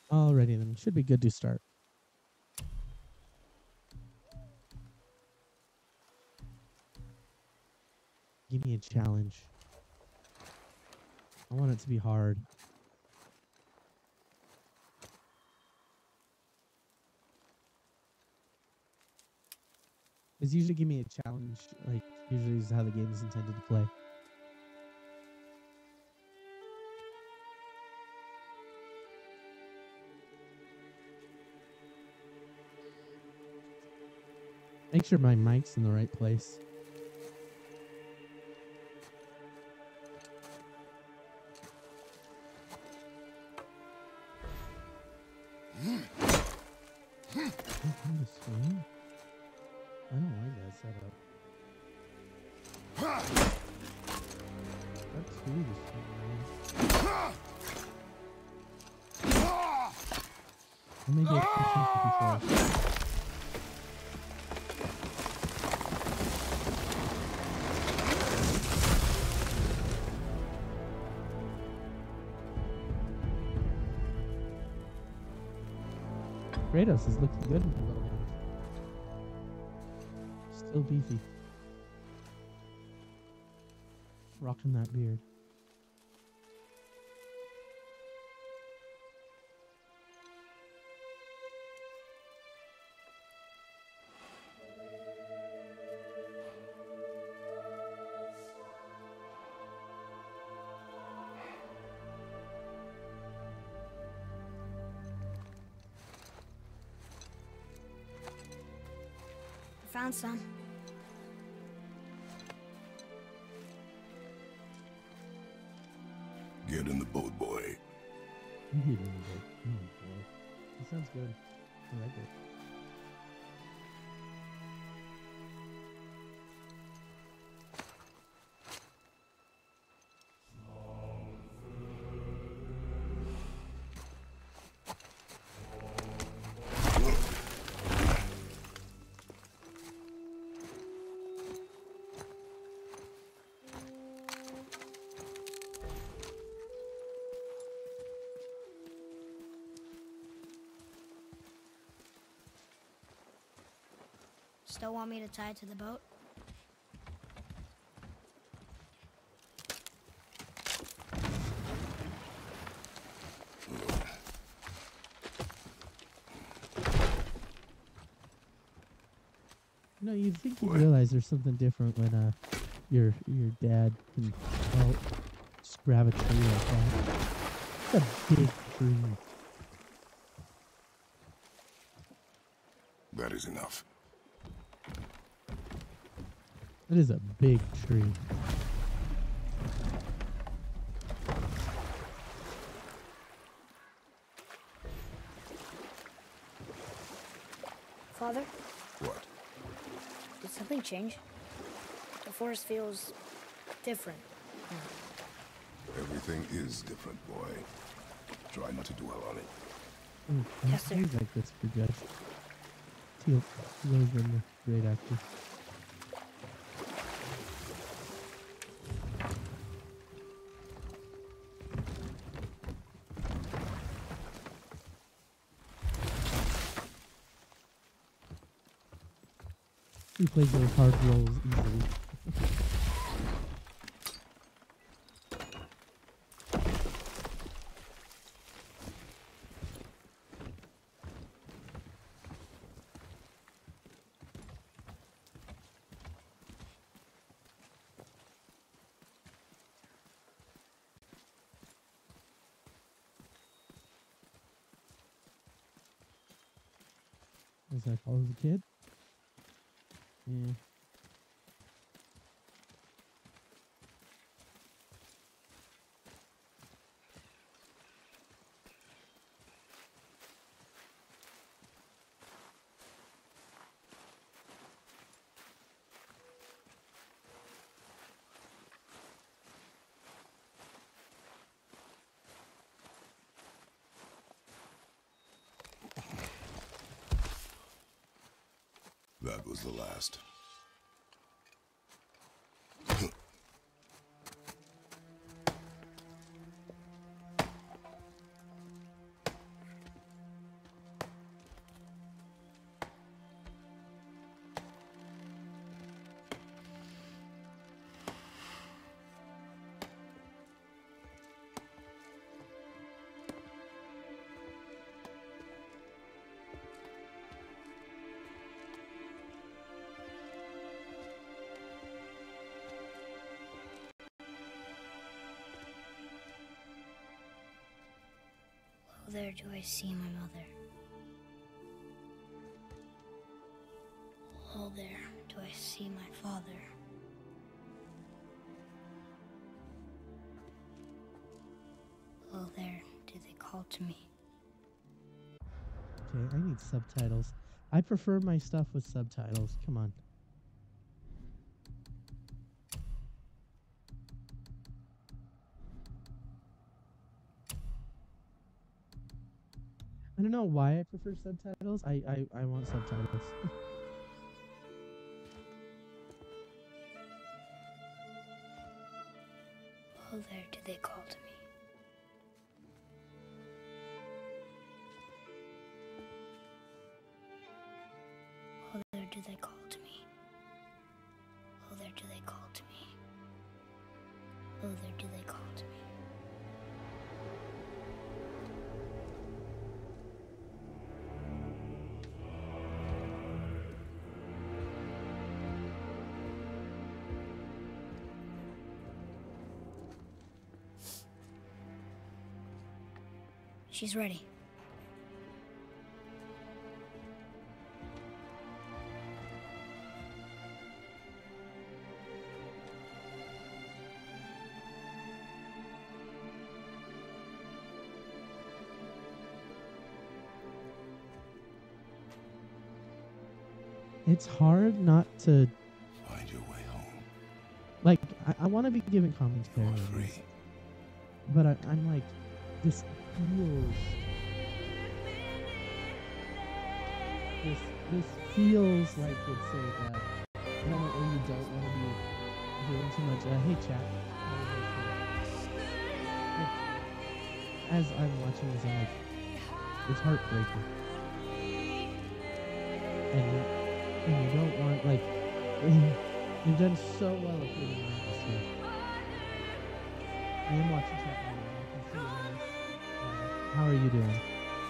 Alrighty then. Should be good to start. Give me a challenge. I want it to be hard. Because usually give me a challenge. Like, usually is how the game is intended to play. Make sure my mic's in the right place. On the swing? I don't like that setup. That's two to swing around. Or maybe I can change the controls. Kratos is looking good in the little one. Still beefy. Rocking that beard. Found some. Get in the boat, boy. Get in the boat. Oh boy. That sounds good. I like it. Still want me to tie it to the boat? No, you'd think you'd realize there's something different when your dad can just grab a tree like that. It's a big tree. That is enough. That is a big tree. Father, What? did something change? The forest feels different. Everything is different, boy. Try not to dwell on it. Yes, sir. He's like this for Judge. Teal's really been a great actor. He plays those hard roles easily. As I follow the kid. Yeah. That was the last. Oh, there do I see my mother. Oh, there do I see my father. Oh, there do they call to me. Okay, I need subtitles. I prefer my stuff with subtitles. Come on. I don't know why I prefer subtitles. I want subtitles. Oh, there do they call to me. Oh, there do they call to me. Oh, there do they call to me. Oh, there do they call to me. She's ready. It's hard not to, Find your way home. like, I want to be giving commentary You're on free. this, but I'm like, this feels, this feels like it's a moment where you don't want to be doing too much. Hey, chat. Like, as I'm watching this, I'm like, it's heartbreaking. And you don't want, like, you've done so well at creating an atmosphere. I am watching chat right now. I can see you. How are you doing?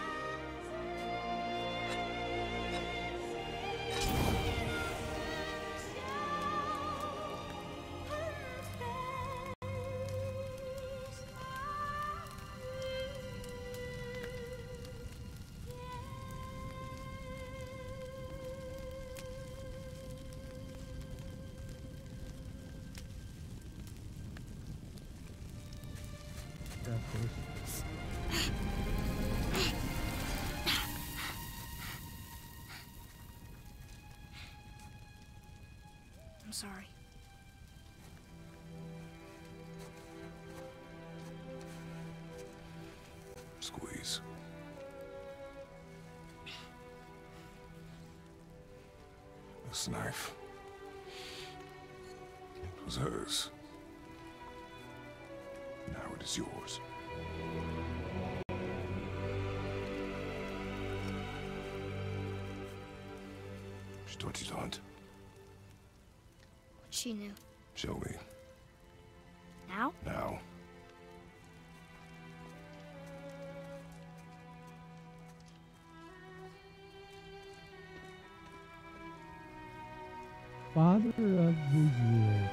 I'm sorry. Squeeze. This knife. It was hers. Now it is yours. She taught you to hunt. She knew. Show me. Now? Now. Father of the Year.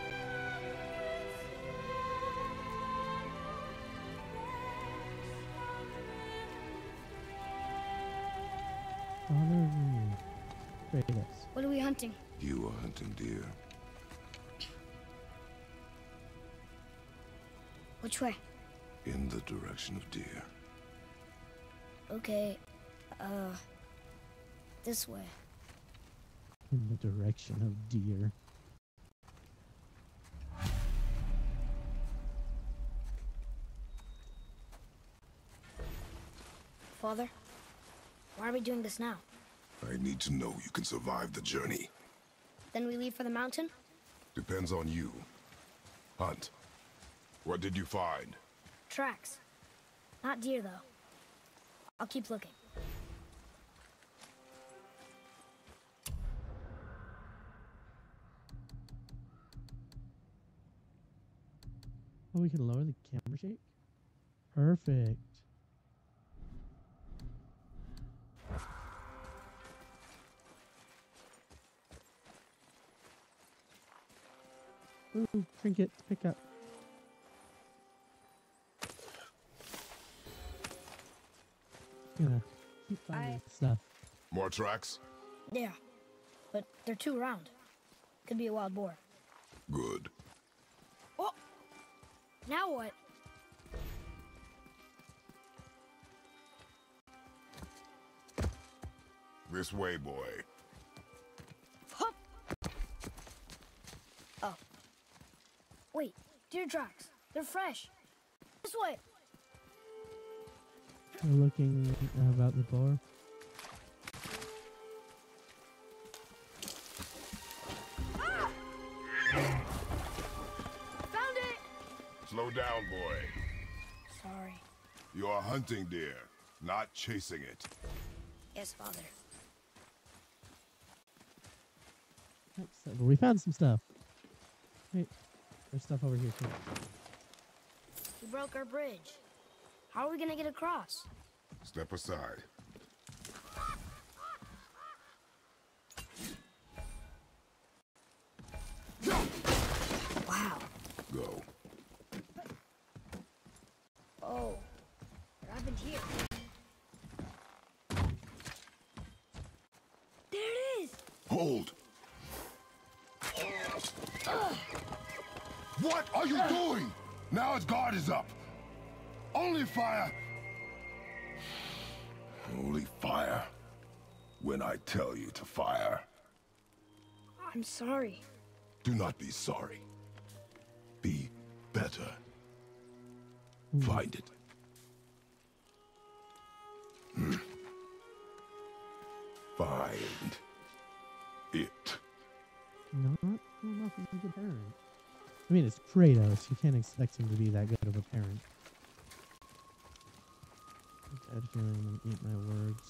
Father of the Year. Kratos. What are we hunting? You are hunting deer. Which way? In the direction of deer. Okay, this way. In the direction of deer. Father, why are we doing this now? I need to know you can survive the journey. Then we leave for the mountain? Depends on you. Hunt. What did you find? Tracks. Not deer, though. I'll keep looking. Oh, we can lower the camera shake? Perfect. Ooh, trinket, pick up. gonna keep finding stuff. More tracks? Yeah, but they're too round. Could be a wild boar. Good. Oh! Now what? This way, boy. Hup! Oh. Wait, deer tracks. They're fresh. This way. We're looking about the bar. Ah! Found it! Slow down, boy. Sorry. You are hunting deer, not chasing it. Yes, Father. Excellent. We found some stuff. Wait, there's stuff over here too. We broke our bridge. How are we gonna get across? Step aside. Wow. Go. Oh. What happened here? There it is! Hold! What are you doing? Now its guard is up. Only fire. Only fire. When I tell you to fire. I'm sorry. Do not be sorry. Be better. Find it. Find it. Not a good parent. I mean, it's Kratos. You can't expect him to be that good of a parent. Bad feeling and eat my words.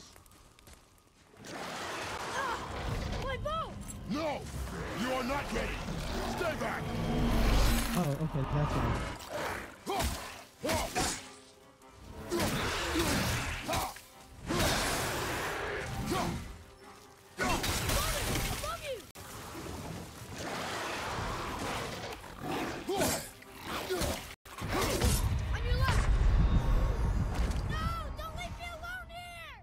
My bow! No! You are not ready! Stay back! Oh, okay, that's what Above you! On your left! No! Don't leave me alone here!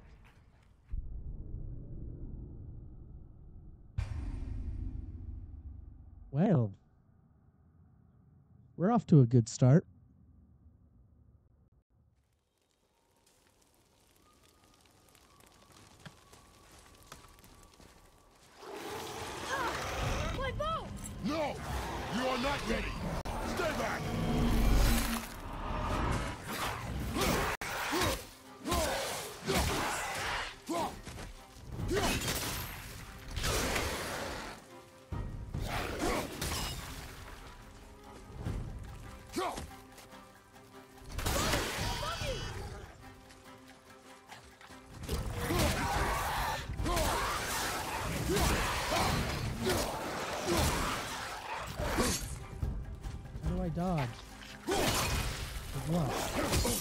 Well, we're off to a good start. My bow! No! You are not ready! Stay back! How do I dodge? With what?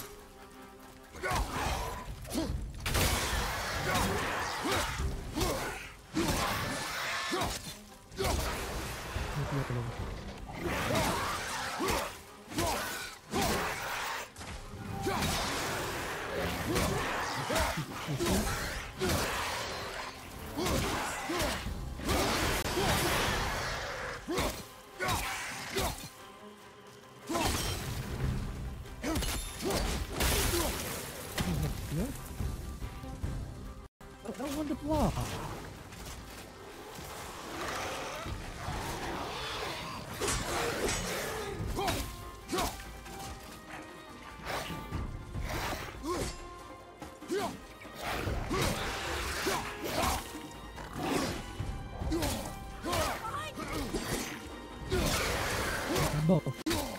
Maybe up a little. Yep. I don't want to block. Both.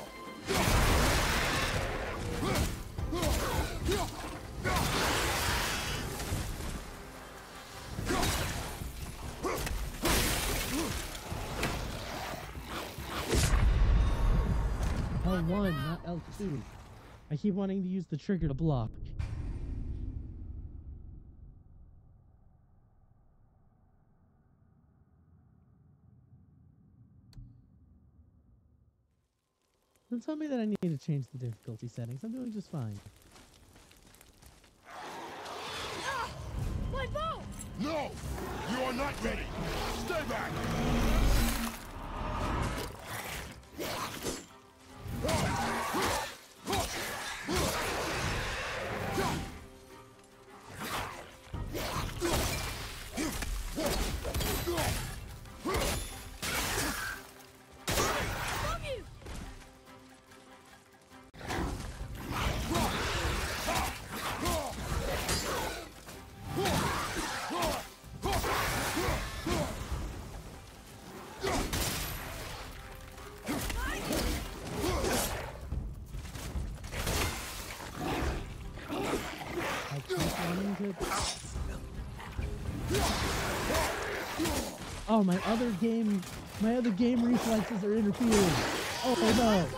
L1, not L2. I keep wanting to use the trigger to block. Don't tell me that I need to change the difficulty settings. I'm doing just fine. My bow! No! You are not ready! Stay back! Oh, my other game reflexes are interfering. Oh no.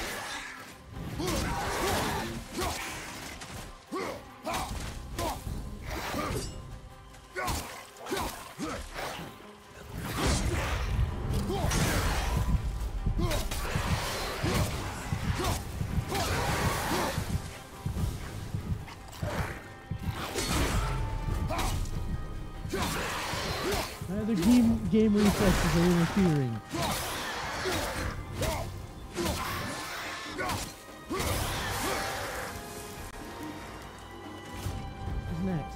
My other game reflexes are interfering. Who's next?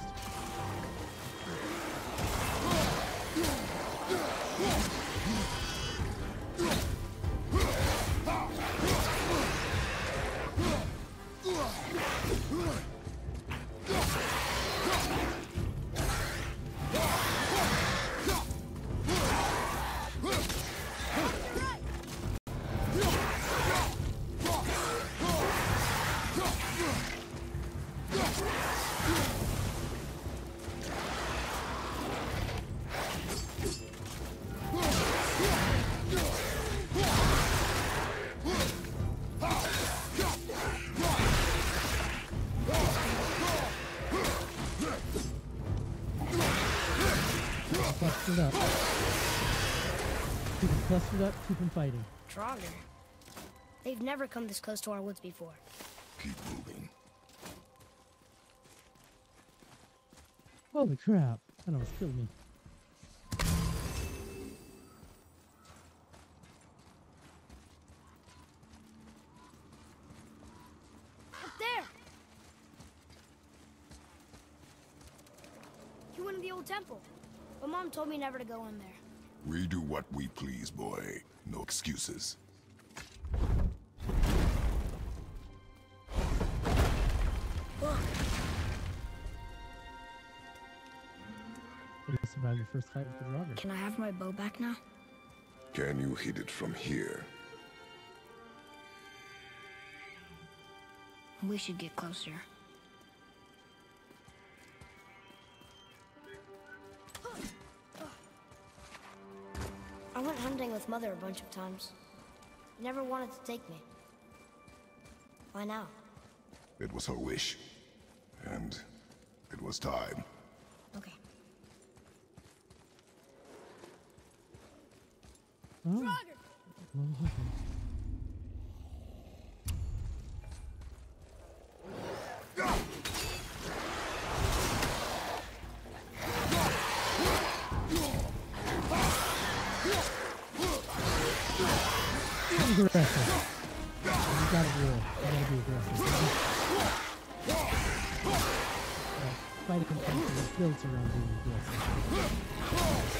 Clustered up. Keep them clustered up, keep them fighting. Draugr. They've never come this close to our woods before. Keep moving. Holy crap. That almost killed me. Up there! You went to the old temple. But Mom told me never to go in there. We do what we please, boy. No excuses. Look, You survived your first fight with the Draugr. can I have my bow back now? Can you hit it from here? We should get closer. I went hunting with Mother a bunch of times. She never wanted to take me. Why now? It was her wish. And it was time. Okay. Oh. Aggressive. You gotta roll. You gotta be aggressive. Fighting competition is built around being aggressive.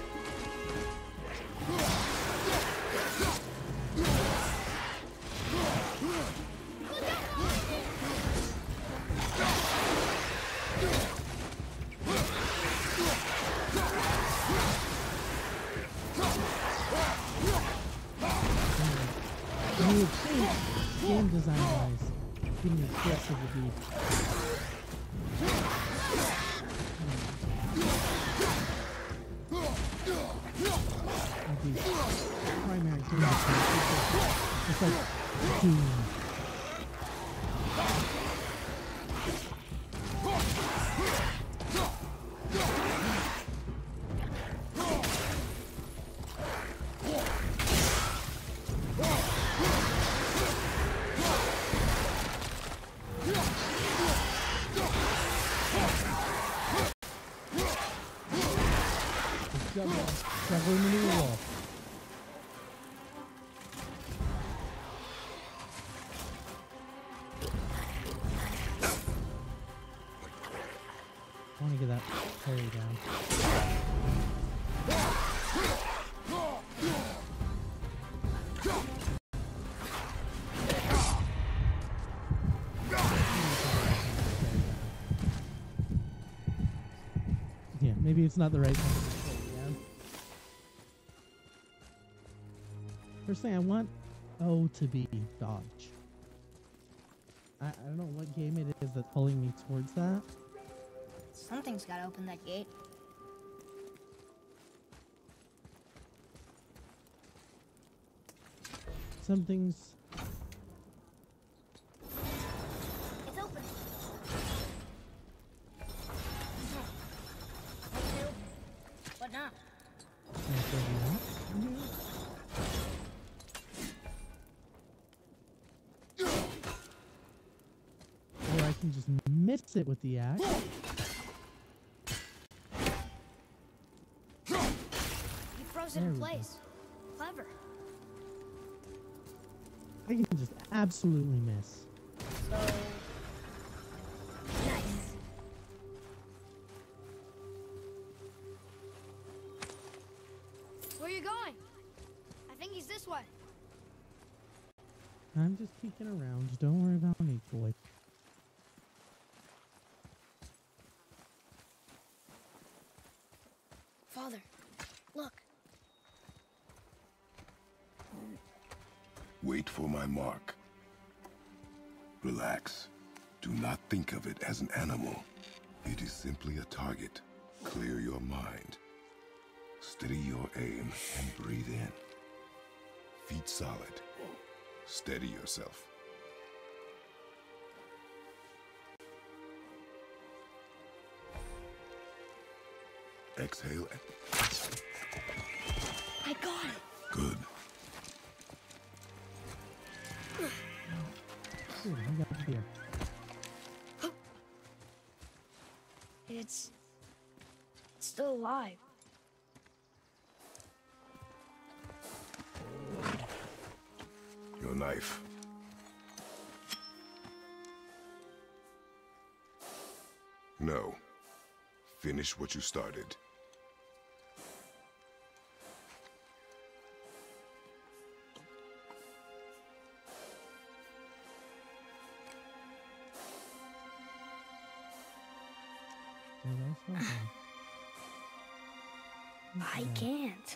You would think, game design-wise, being aggressive would be... would be primary game design. It's like Doom. Travel into the wall. I want to get that parry down. Yeah, maybe it's not the right time to parry down. First thing I want O to be dodge. I don't know what game it is that's pulling me towards that. Something's gotta open that gate. Something's... It's open. What now? Or I can just miss it with the axe. You froze it There in we go. place. Clever. I can just absolutely miss. So nice. Where are you going? I think he's this way. I'm just peeking around. Don't worry about me, boy. Father, look. Wait for my mark. Relax. Do not think of it as an animal. It is simply a target. Clear your mind. Steady your aim and breathe in. Feet solid. Steady yourself. Exhale. I got it. Good. Good, I got it here. It's still alive. Your knife. No. Finish what you started. There goes something. I can't.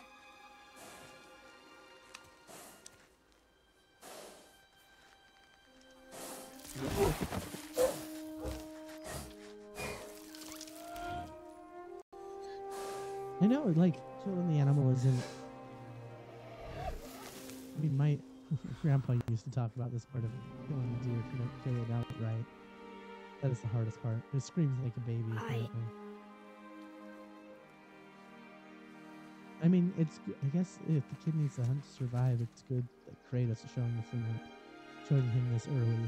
I know, like, killing the animal isn't... I mean, my grandpa used to talk about this part of killing the deer if you don't kill it outright. That is the hardest part. It screams like a baby. Apparently. I mean, it's. I guess if the kid needs to hunt to survive, it's good that Kratos is showing him this early.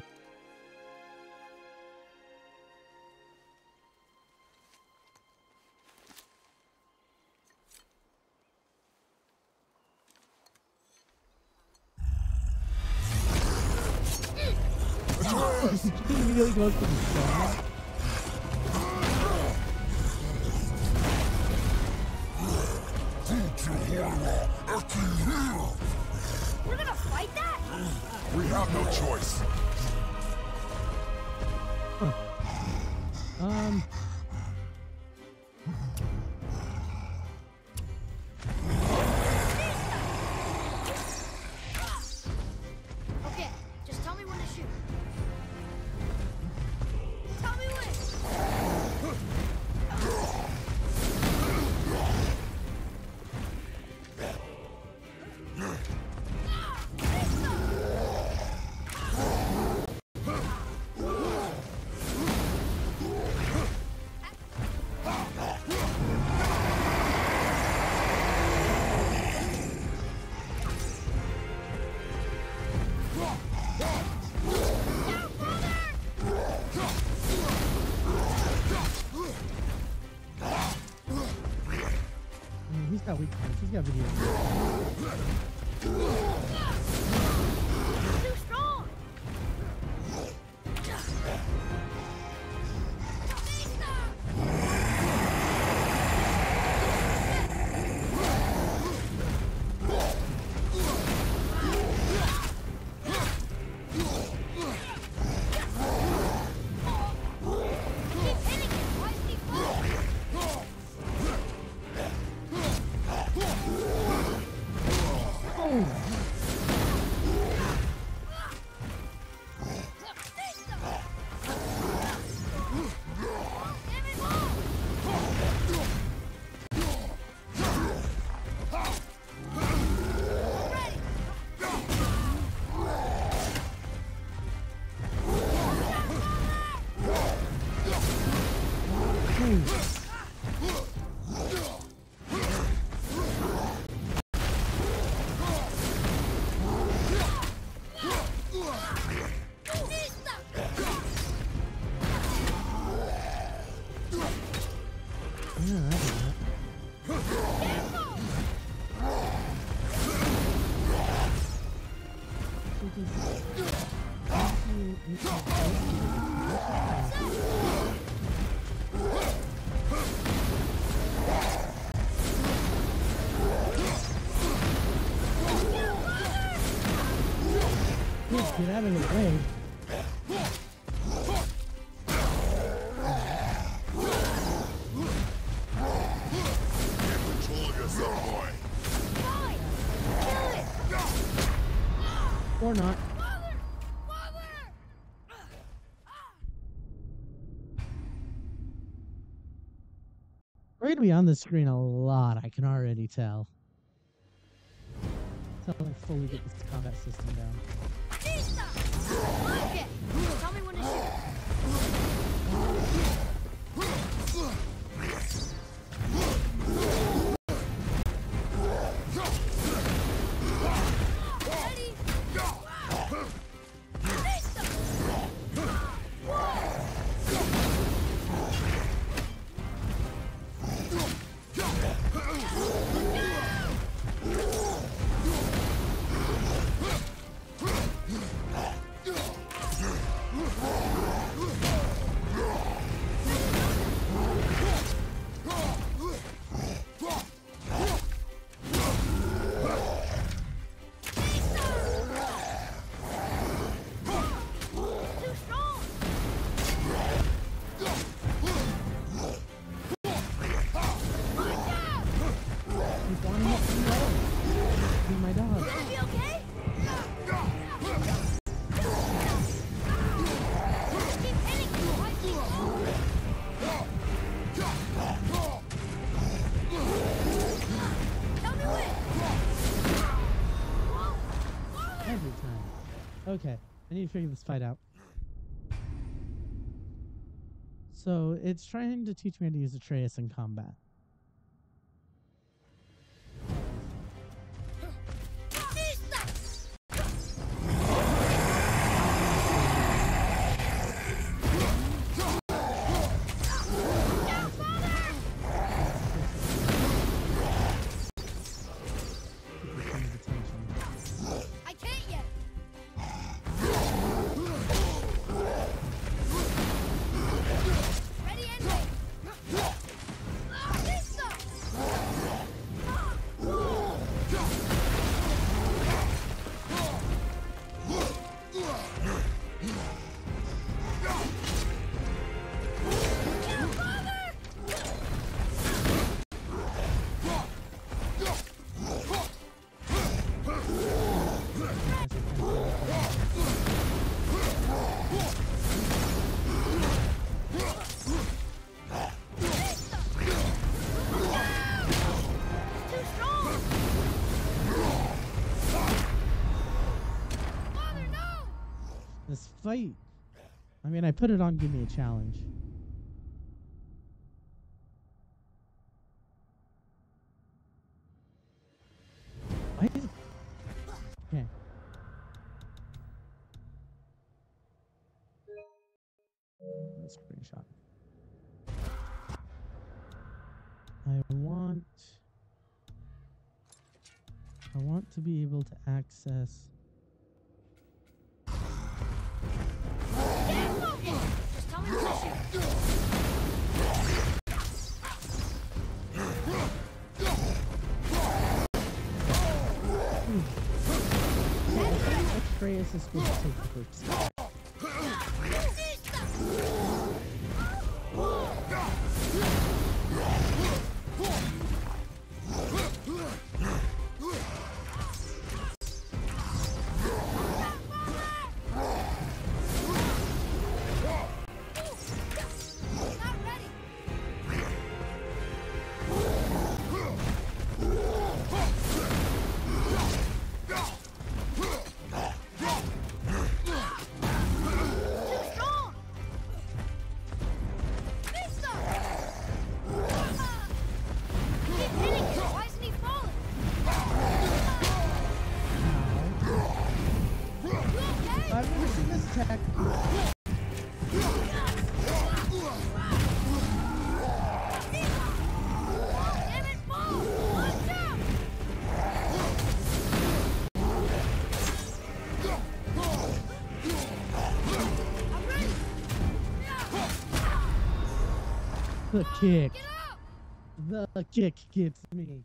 He immediately goes for the star. We're gonna fight that? We have no choice. Okay, just tell me when to shoot. Tell me when. Oh, weak points. He's got video. Too strong. Get out of the way. Control yourself, boy. Or not. We're gonna be on the screen a lot, I can already tell. Until I fully get this combat system down. Okay. Tell me when to shoot. Ready? Okay, I need to figure this fight out. So, it's trying to teach me how to use Atreus in combat. This fight. I mean, I put it on Give Me a Challenge. Why is it? Okay. Let's screenshot. I want I want to be able to access. Just tell me what to shoot. Atreus is supposed to take the first step. I've never seen this attack. The kick. The kick gets me.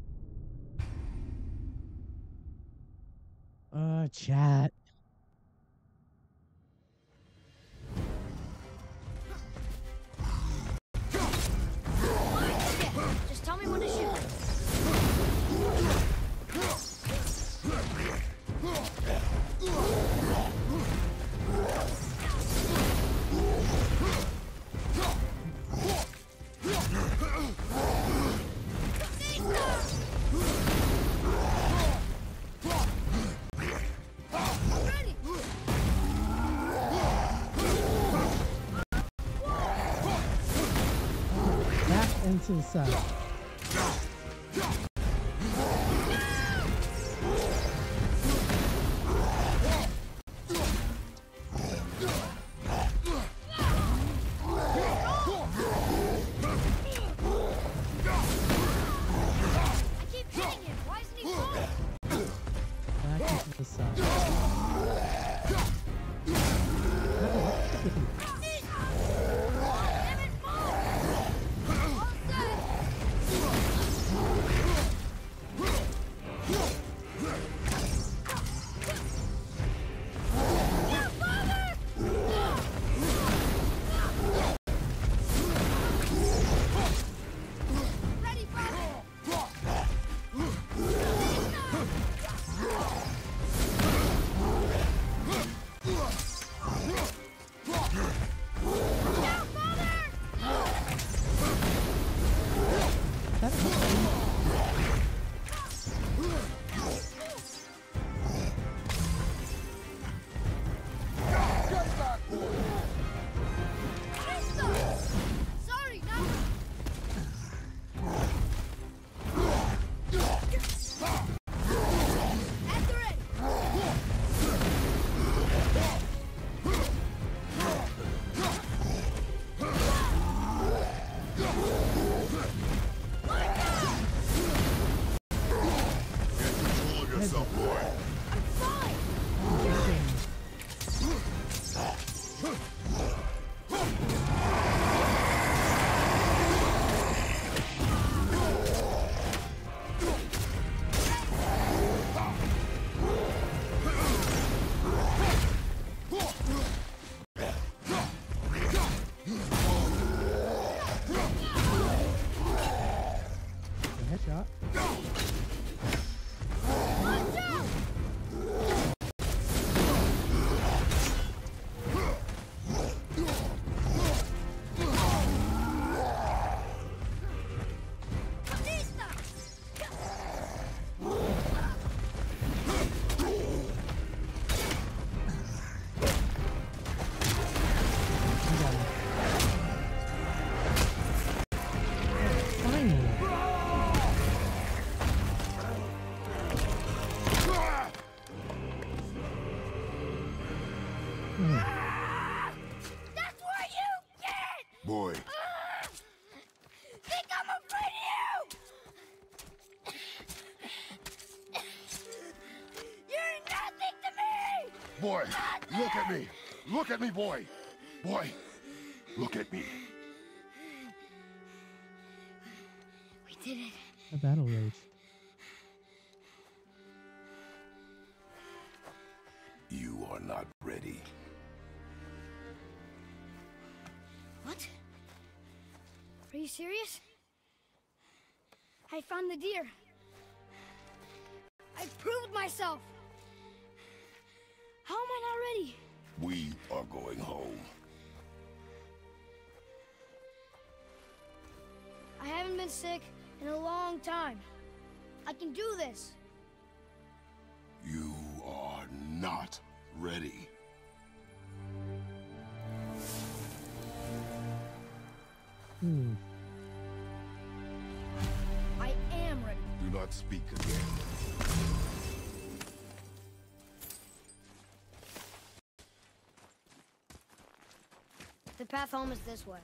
Chat. Just tell me when to shoot. Back and to the side. Back and to the side. Headshot. That's where you get! Boy, Think I'm afraid of you! Boy, look at me. Look at me, boy. Boy, look at me. We did it. A battle rage. You are not ready. What? Are you serious? I found the deer. I proved myself. How am I not ready? We are going home. I haven't been sick in a long time. I can do this. You are not ready. Hmm. I am ready. Do not speak again. The path home is this way.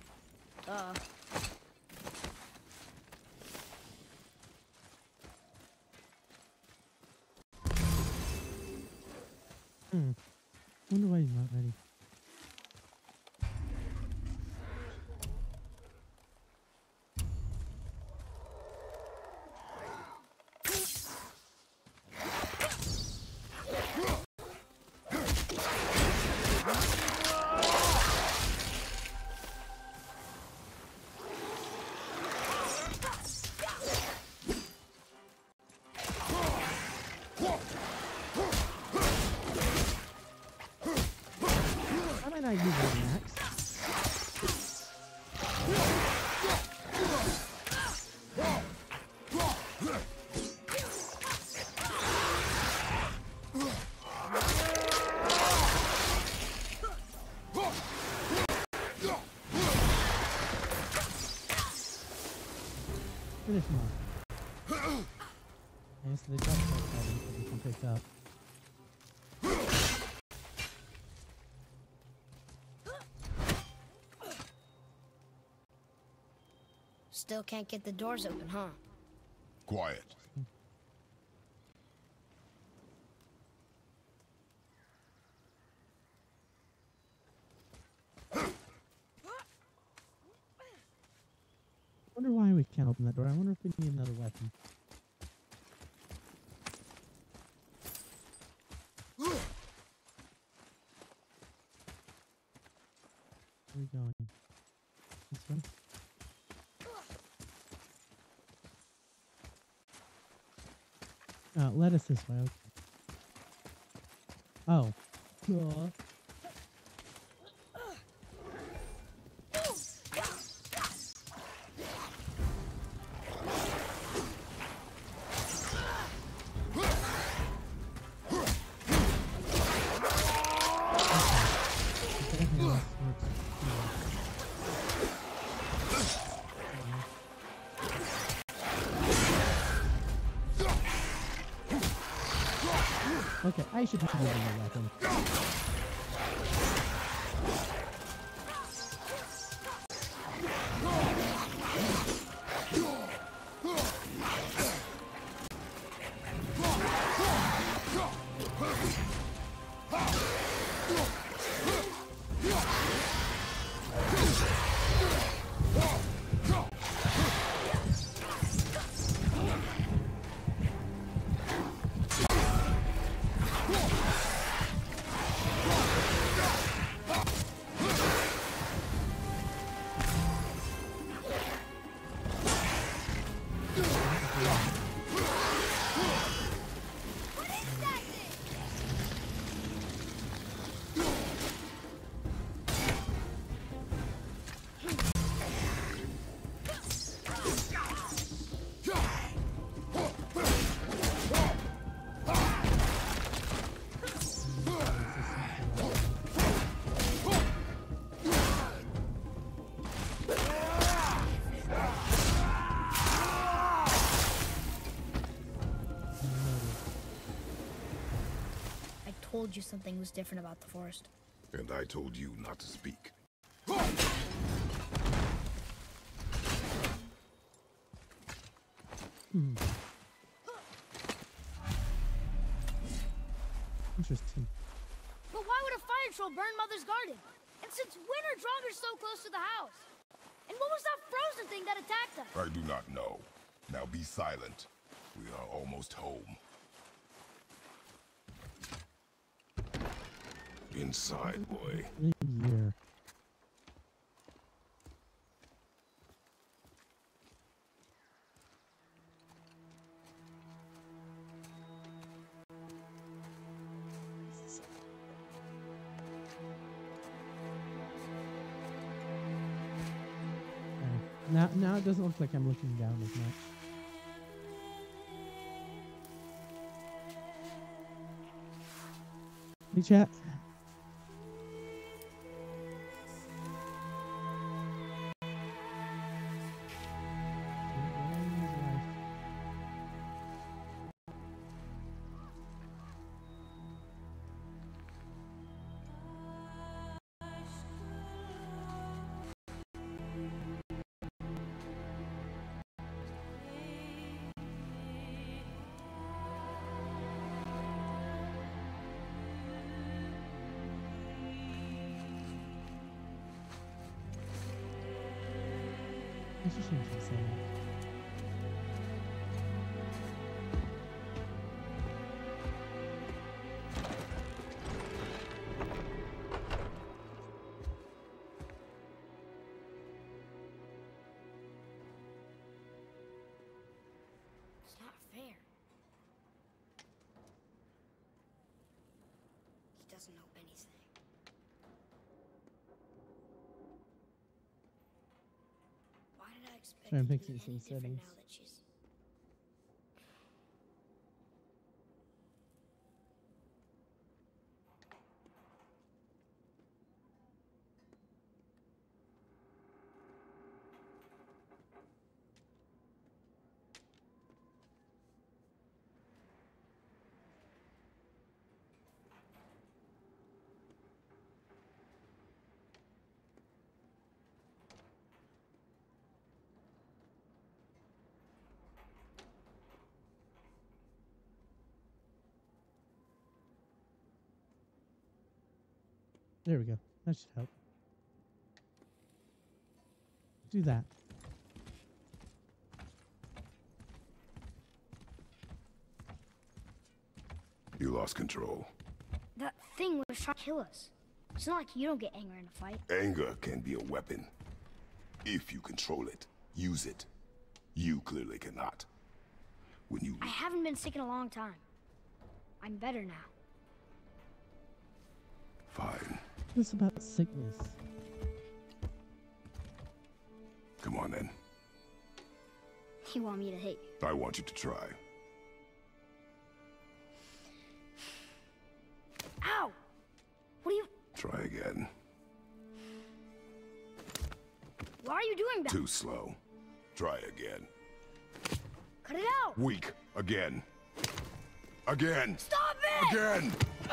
Wonder why he's not ready. Why might I use an axe? Finish him off. Yes, they dropped that item that we can pick up. Still can't get the doors open, huh? Quiet. I wonder why we can't open that door. I wonder if we need another weapon. Where are we going? This way? Let us this way. Okay. Oh. Duh. Okay, I should be using a weapon. I told you something was different about the forest. And I told you not to speak. Interesting. fire troll burned Mother's garden. And since when are Draugrs so close to the house? And what was that frozen thing that attacked us? I do not know. Now be silent. We are almost home. Inside, boy. Here. Now it doesn't look like I'm looking down as much. Hey, chat. I should change the setting. It's not fair. He doesn't know anything. Why did I expect I'm it to be fixing any some different settings. now that she's... There we go. That should help. Do that. You lost control. That thing was trying to kill us. It's not like you don't get angry in a fight. Anger can be a weapon. If you control it, use it. You clearly cannot. When you... I haven't been sick in a long time. I'm better now. Fine. What's about sickness? Come on then. You want me to hit you? I want you to try. Ow! What are you... Try again. Why are you doing that? Too slow. Try again. Cut it out! Weak. Again. Again. Stop it! Again!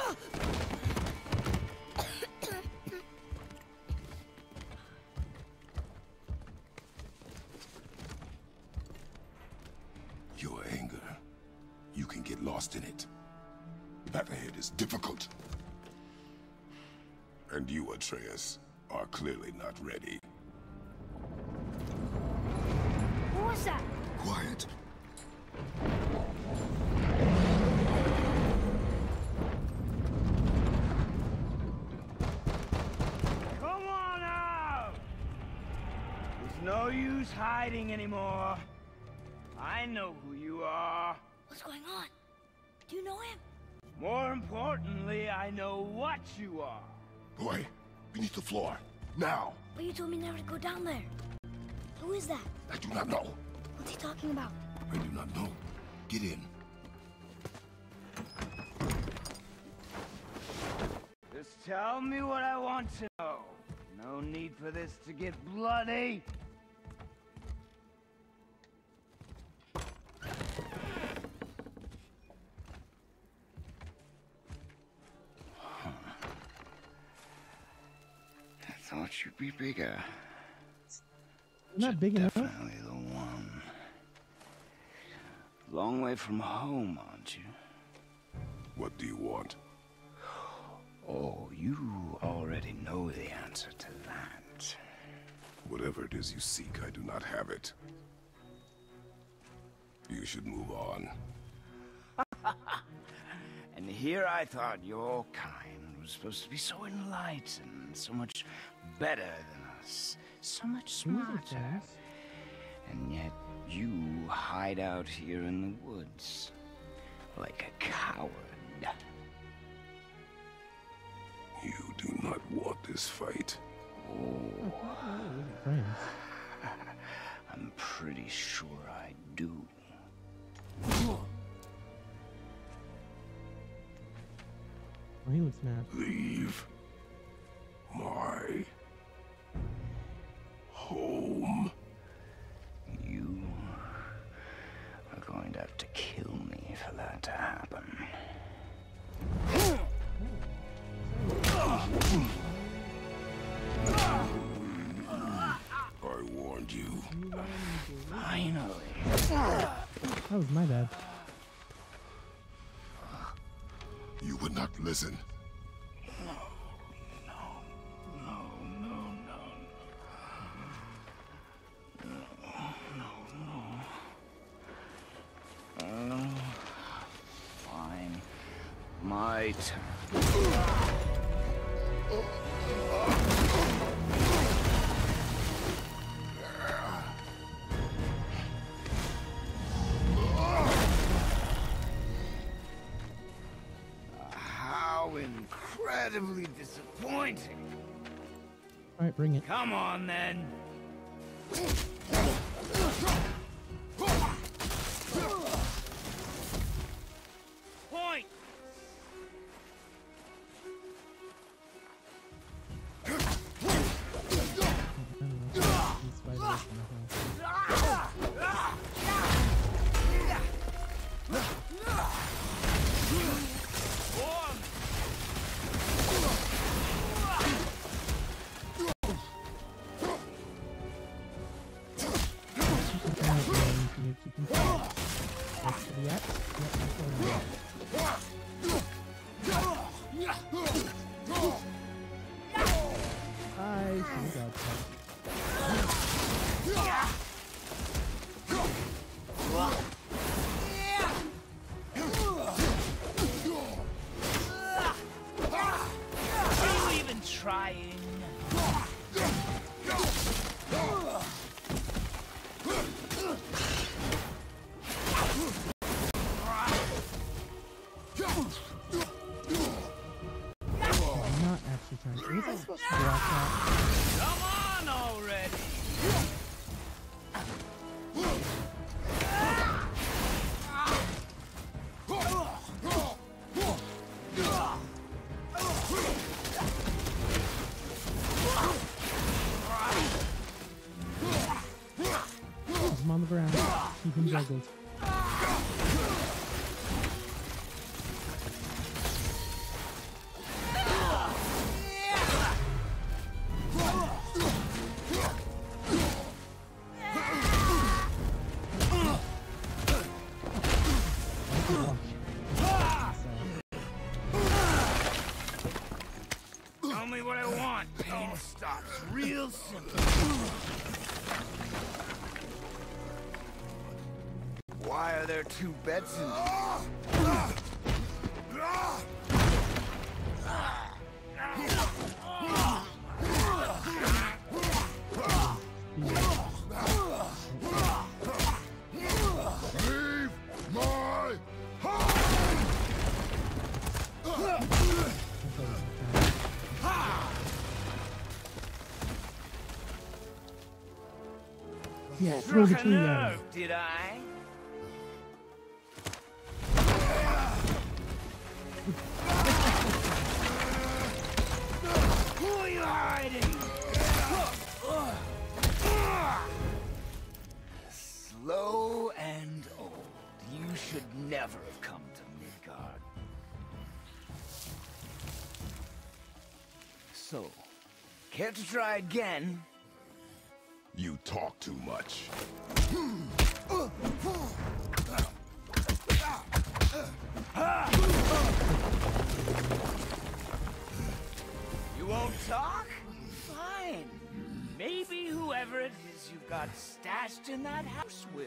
Your anger. You can get lost in it. Path ahead is difficult. And you, Atreus, are clearly not ready. What was that? Quiet. Come on out! There's no use hiding anymore. I know who you are. What's going on? Do you know him? More importantly, I know what you are. Boy, beneath the floor. Now. But you told me never to go down there. Who is that? I do not know. What's he talking about? I do not know. Get in. Just tell me what I want to know. No need for this to get bloody. I thought you'd be bigger. Not big enough. Definitely the one. Long way from home, aren't you? What do you want? Oh, you already know the answer to that. Whatever it is you seek, I do not have it. You should move on. And here I thought your kind was supposed to be so enlightened, so much better than us, so much smarter. And yet you hide out here in the woods, like a coward. You do not want this fight. Friends. I'm pretty sure I do. Oh, he looks mad. Leave my home. You are going to have to kill me for that to happen. I warned you. Finally. That was my bad. You would not listen. Fine. My turn. How incredibly disappointing. All right, bring it. Come on, then. Point. Are you even trying? I'm not actually trying to. Was I supposed to block that? Come on already! Keep him on the ground. Keep him juggled. Tell me what I want. Pain stops real simple. Why are there two beds in here? Leave my Yeah, throw the tree at him. Did I? Who are you hiding? Slow and old. You should never have come to Midgard. So, care to try again? You talk too much. You won't talk? Fine. Maybe whoever it is you've got stashed in that house will.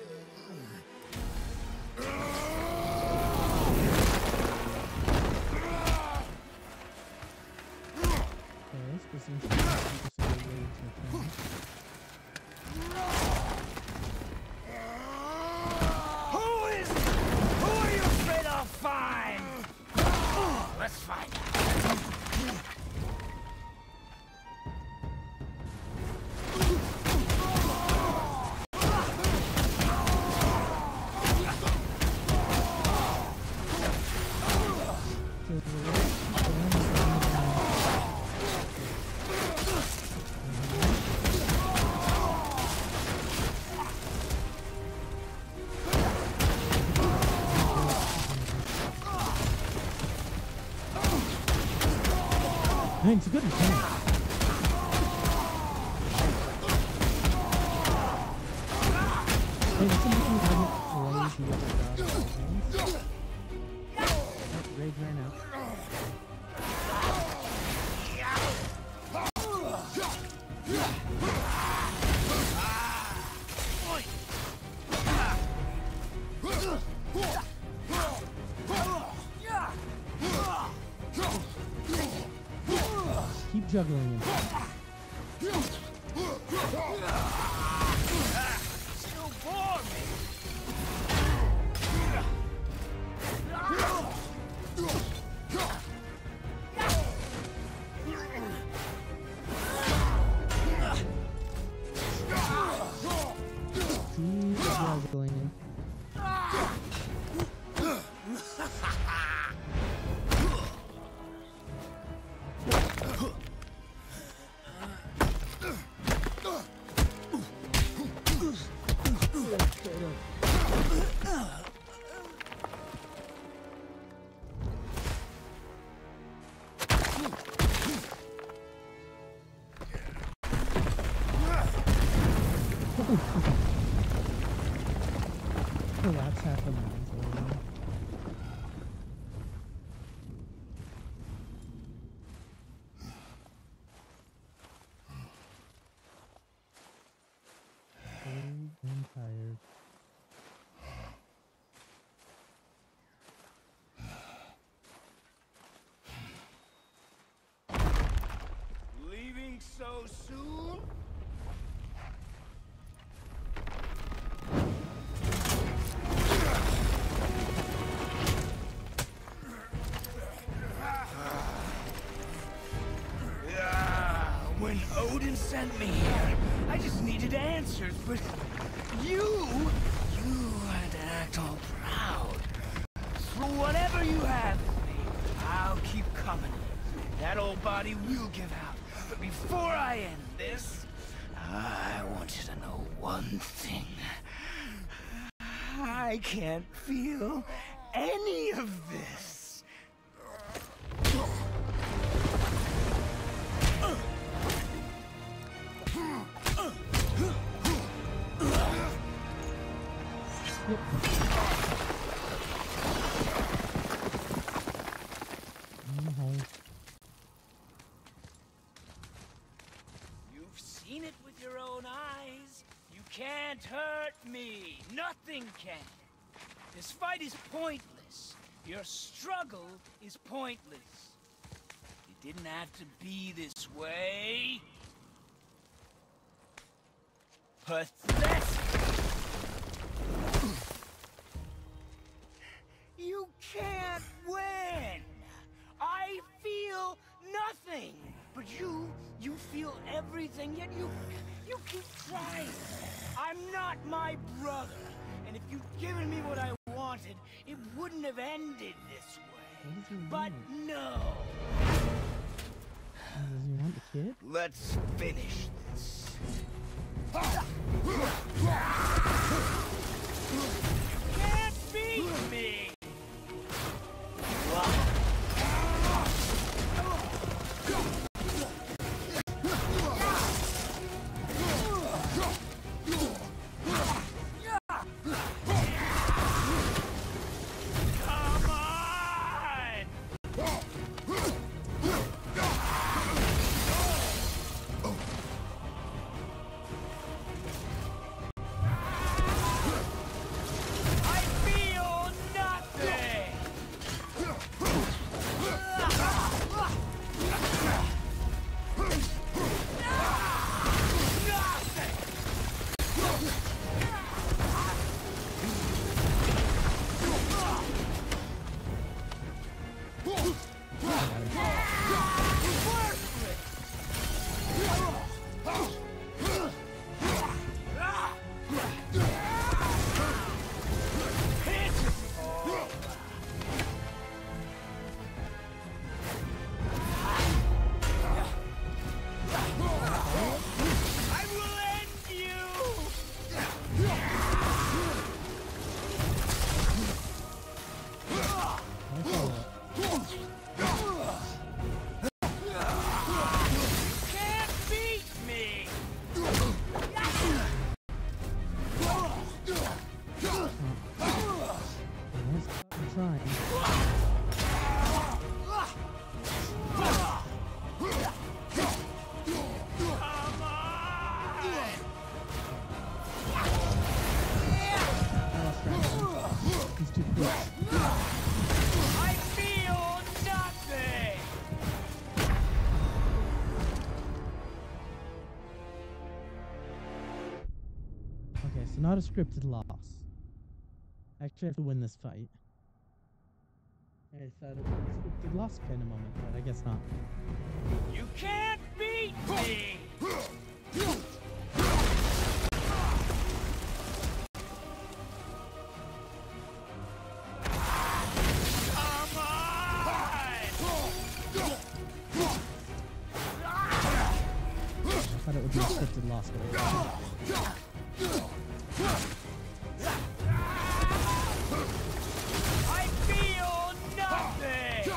Who is it? Who are you afraid I'll find? Let's find out. Man, it's a good attempt. Hey, somebody who doesn't always do what they're doing. Rage ran out. Keep juggling him. Still bore me. Keep juggling him. Collapse half the mines already. Old and tired. Leaving so soon? When Odin sent me here, I just needed answers, but you had to act all proud. Throw whatever you have at me, I'll keep coming. That old body will give out, but before I end this, I want you to know one thing. I can't feel any of this. You've seen it with your own eyes. You can't hurt me. Nothing can. This fight is pointless. Your struggle is pointless. It didn't have to be this way. Pathetic. You can't win! I feel nothing! But you feel everything, yet you keep trying. I'm not my brother, and if you'd given me what I wanted, it wouldn't have ended this way. But no! Does he want the kid? Let's finish this. Can't beat me! Come on! Okay, so not a scripted loss. I actually have to win this fight. I thought it was a scripted loss kind of moment, but I guess not. You can't beat me! I thought it would be a scripted loss, but I feel nothing!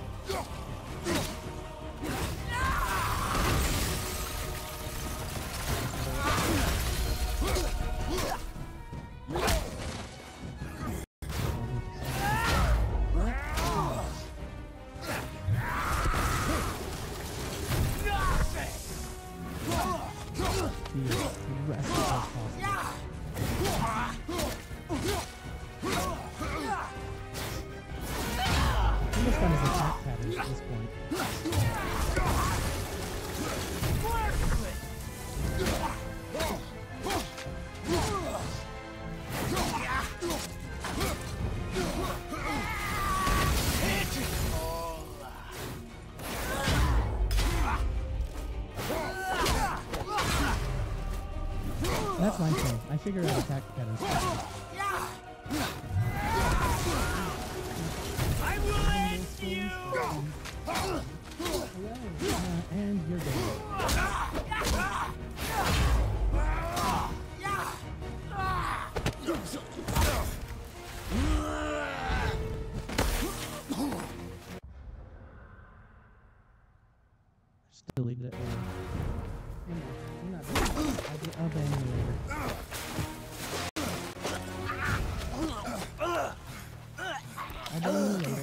That's my thing. I figure out attack patterns. I will end you! And you're dead. Just deleted it. I'm not I'll ban you later. I'll ban you later.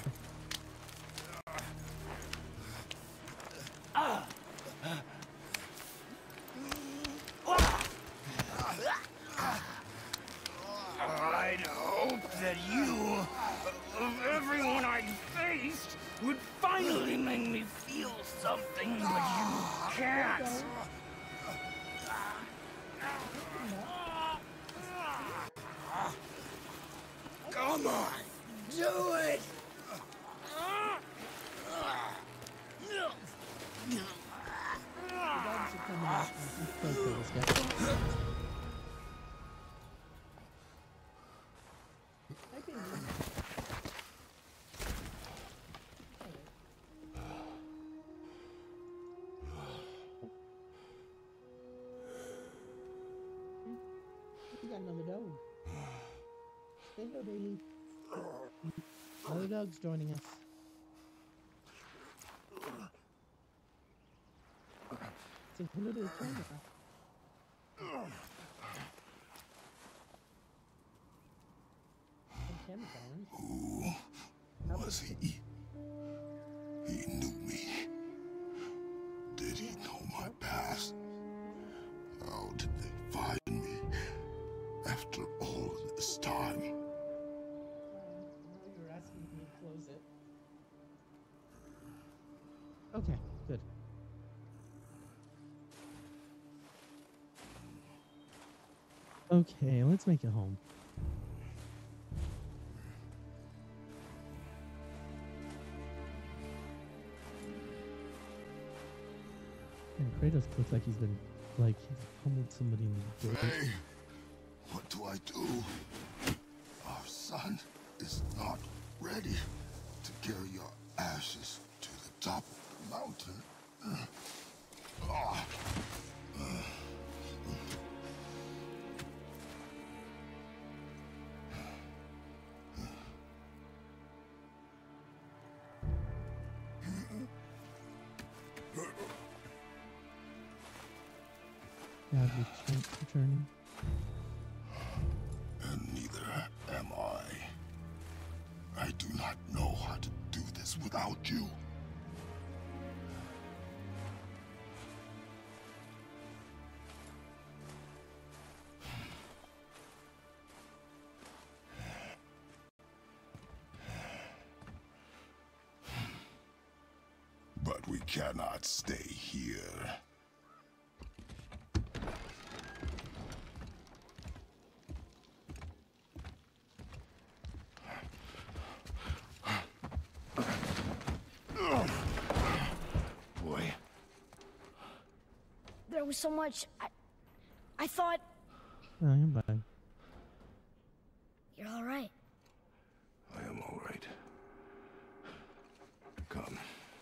I'd hope that you, of everyone I'd faced, would finally make me feel something, but you can't. Come on, do it! We got another dog. Say hello, Daily. Another dog's joining us. Say hello to the camera. Who was he? He knew me. Did he know my past? How did they find me after all this time? You're asking me to close it. Okay, good. Okay, let's make it home. And Kratos looks like he's been, like, he's pummeled somebody in the face. Hey, what do I do? Our son is not ready to carry your ashes to the top of the mountain. God, returning. And neither am I. I do not know how to do this without you. But we cannot stay here. was so much. I thought. Oh, you're fine. You're all right. I am all right. Come.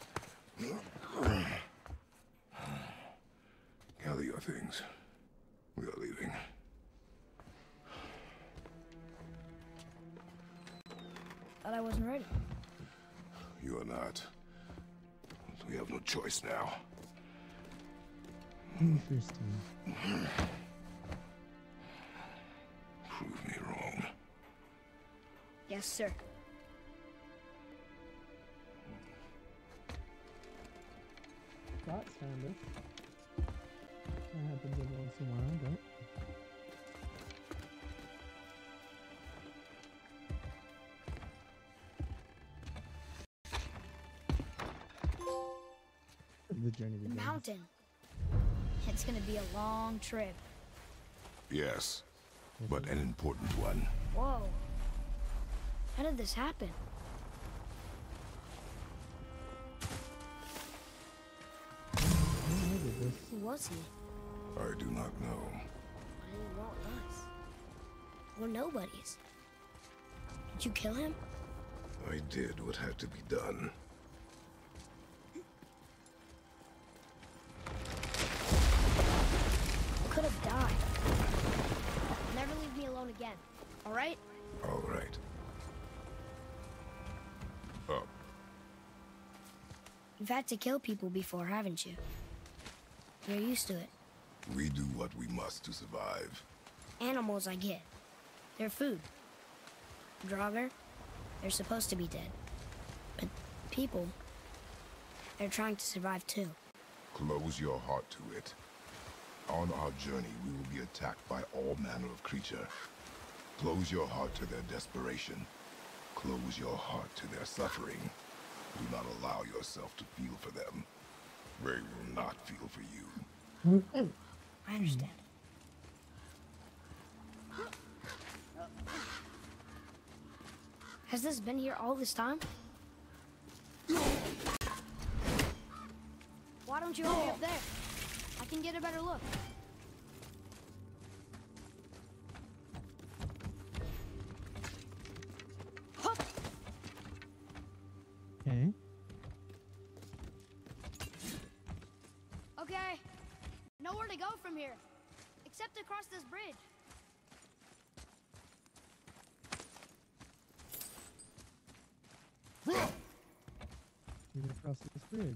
Gather your things. We are leaving. Thought I wasn't ready. You are not. We have no choice now. Interesting. Prove me wrong. Yes, sir. Thoughts, kind of. That happens every once in a while, but. The journey The begins. mountain. It's gonna be a long trip. Yes, but an important one. Whoa. How did this happen? I did this. Who was he? I do not know. What did he want with us? We're nobodies. Did you kill him? I did what had to be done. Could have died. Never leave me alone again. All right? All right. Up. You've had to kill people before, haven't you? You're used to it. We do what we must to survive. Animals, I get. They're food. Draugr, they're supposed to be dead. But people, they're trying to survive too. Close your heart to it. On our journey, we will be attacked by all manner of creature. Close your heart to their desperation. Close your heart to their suffering. Do not allow yourself to feel for them. They will not feel for you. I understand. Has this been here all this time? Why don't you hold me up there? I can get a better look. Hup! Okay. Okay, nowhere to go from here, except across this bridge. You're gonna cross this bridge.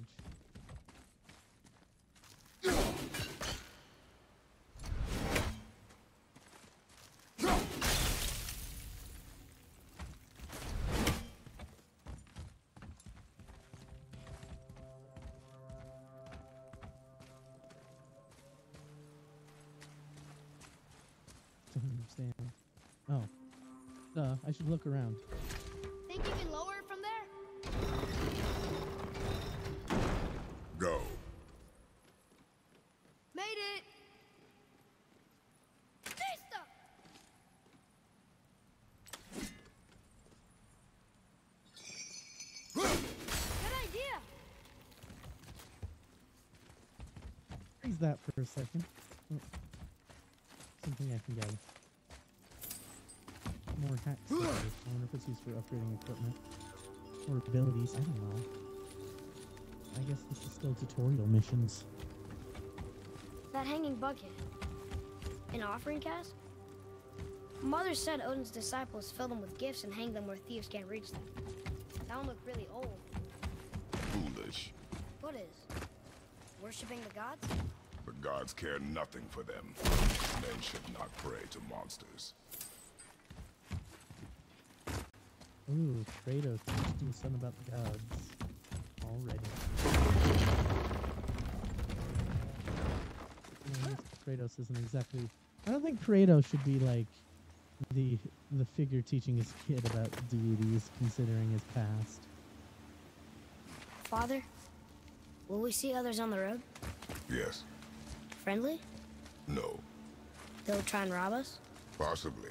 Don't understand. Oh. I should look around. Think you can lower it from there? Go. Made it! Vista! Good idea! Freeze that for a second. Oh. Something I can gather. More hacks. I wonder if it's used for upgrading equipment. Or abilities, I don't know. I guess this is still tutorial missions. That hanging bucket. An offering cast? Mother said Odin's disciples fill them with gifts and hang them where thieves can't reach them. That one looked really old. Foolish. What is? Worshipping the gods? The gods care nothing for them. Men should not pray to monsters. Ooh, Kratos teaching son about the gods. Already. I guess Kratos isn't exactly... I don't think Kratos should be like the figure teaching his kid about deities, considering his past. Father, will we see others on the road? Yes. Friendly? No. They'll try and rob us? Possibly.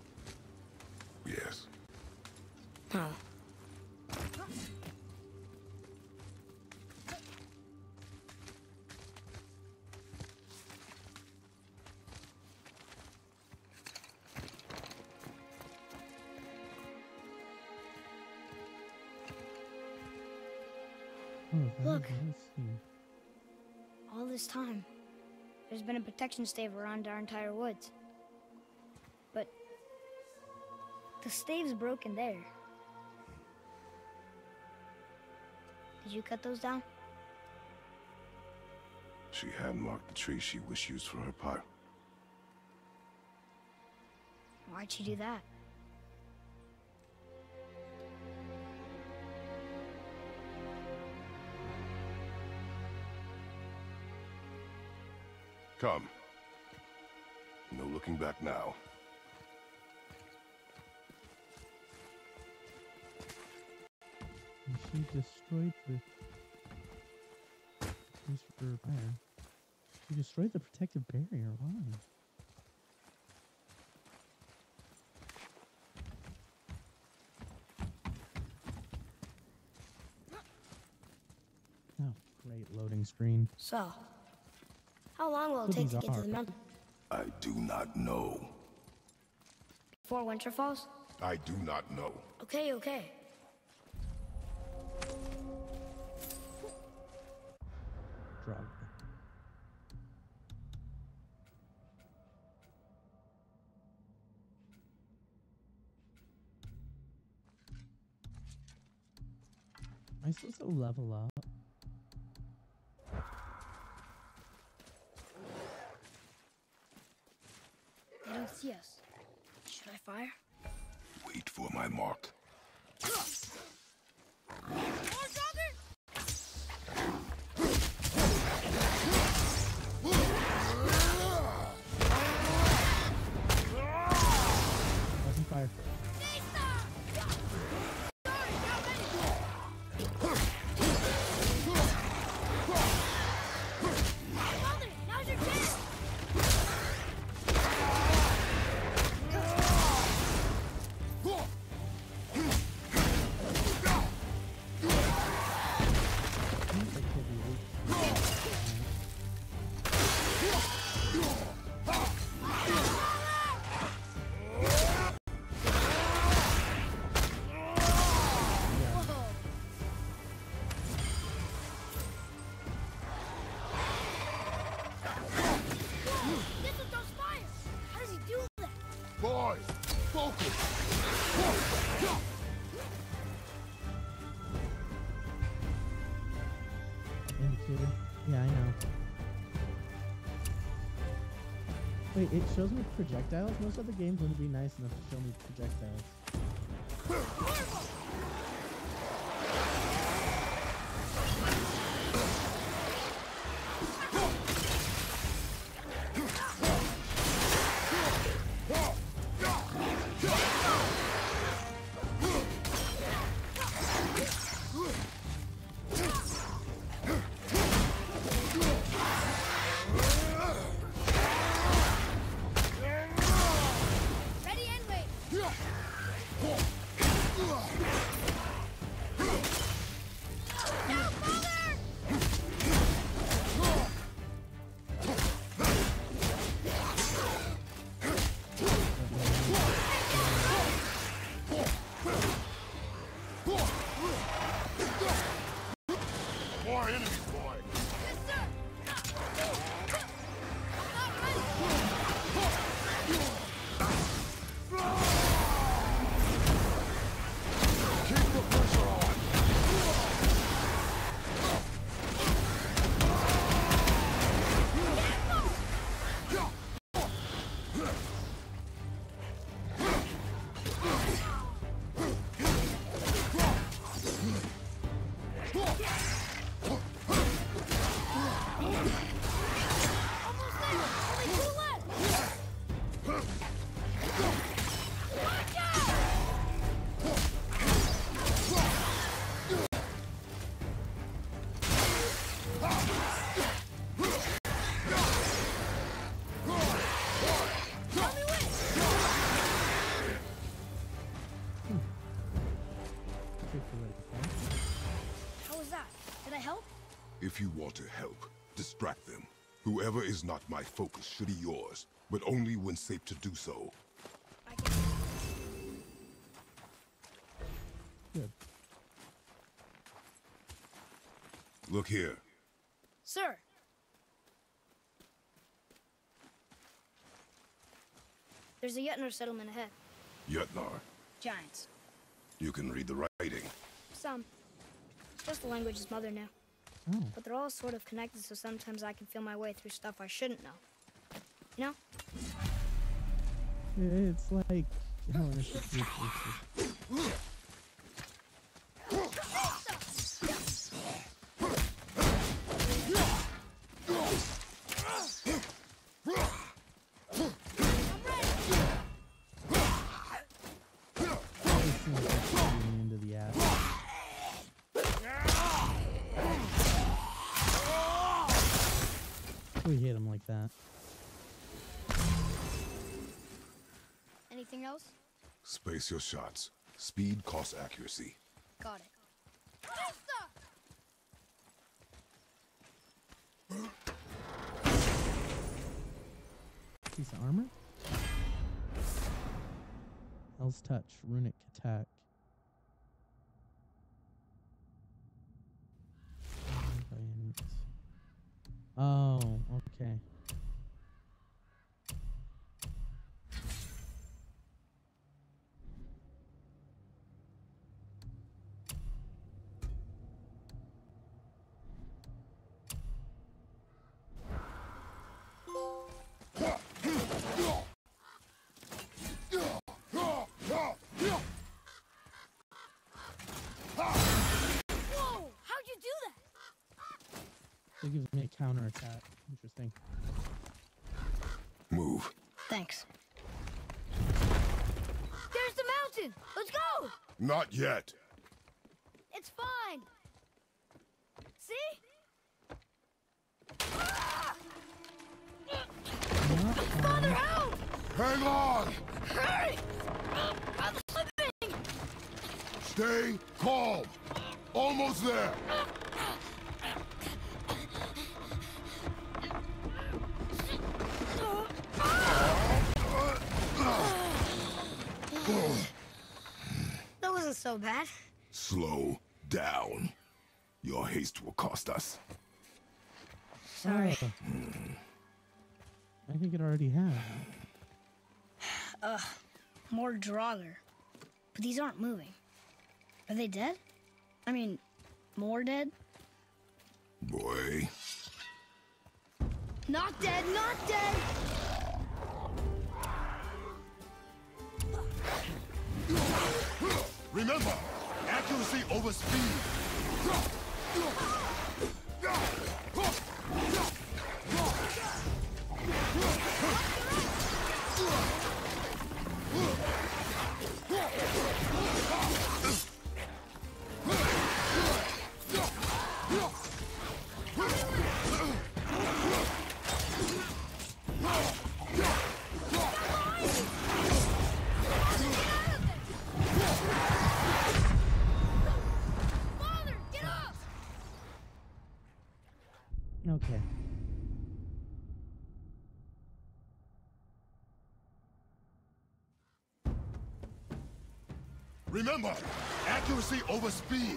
Yes. Oh. Look. What is he? All this time, there's been a protection stave around our entire woods. But the stave's broken there. Did you cut those down? She had marked the tree she wished used for her pot. Why'd she do that? Come. No looking back now. And she destroyed the... She destroyed the protective barrier. Why? Oh, great loading screen. So, how long will it take to get to the mountain? I do not know. Before winter falls? I do not know. Okay, okay. Drug. Am I supposed to level up? They don't see us. Should I fire? Wait for my mark. Doesn't fire. Now's your chance! Boy, focus! Indicator. Yeah, I know. Wait, it shows me projectiles? Most other games wouldn't be nice enough to show me projectiles. Ready and wait! More enemies, boy! Yes, sir! Keep the pressure on! Almost there! Only two left! Watch out! Tell me when! How was that? Did I help? If you want to help, distract them. Whoever is not my focus should be yours, but only when safe to do so. I can. Good. Look here. Sir. There's a Yutnar settlement ahead. Yutnar. Giants. You can read the writing. Some. Just the language his mother knew. Oh. But they're all sort of connected, so sometimes I can feel my way through stuff I shouldn't know. You know? It's like... Oh, it's into the ass. We hit him like that. Anything else? Space your shots. Speed costs accuracy. Got it. Piece of armor? Hell's Touch, Runic Attack. Oh, okay. It gives me a counter attack. Interesting. Move. Thanks. There's the mountain! Let's go! Not yet. It's fine! See? Father, help! Hang on! Hurry! I'm slipping! Stay calm. Almost there. That wasn't so bad. Slow down. Your haste will cost us. Sorry. Oh. I think it already has. More Draugr. But these aren't moving. Are they dead? I mean, more dead? Boy. Not dead, not dead! Remember, accuracy over speed. Father, get up! Okay. Remember, accuracy over speed.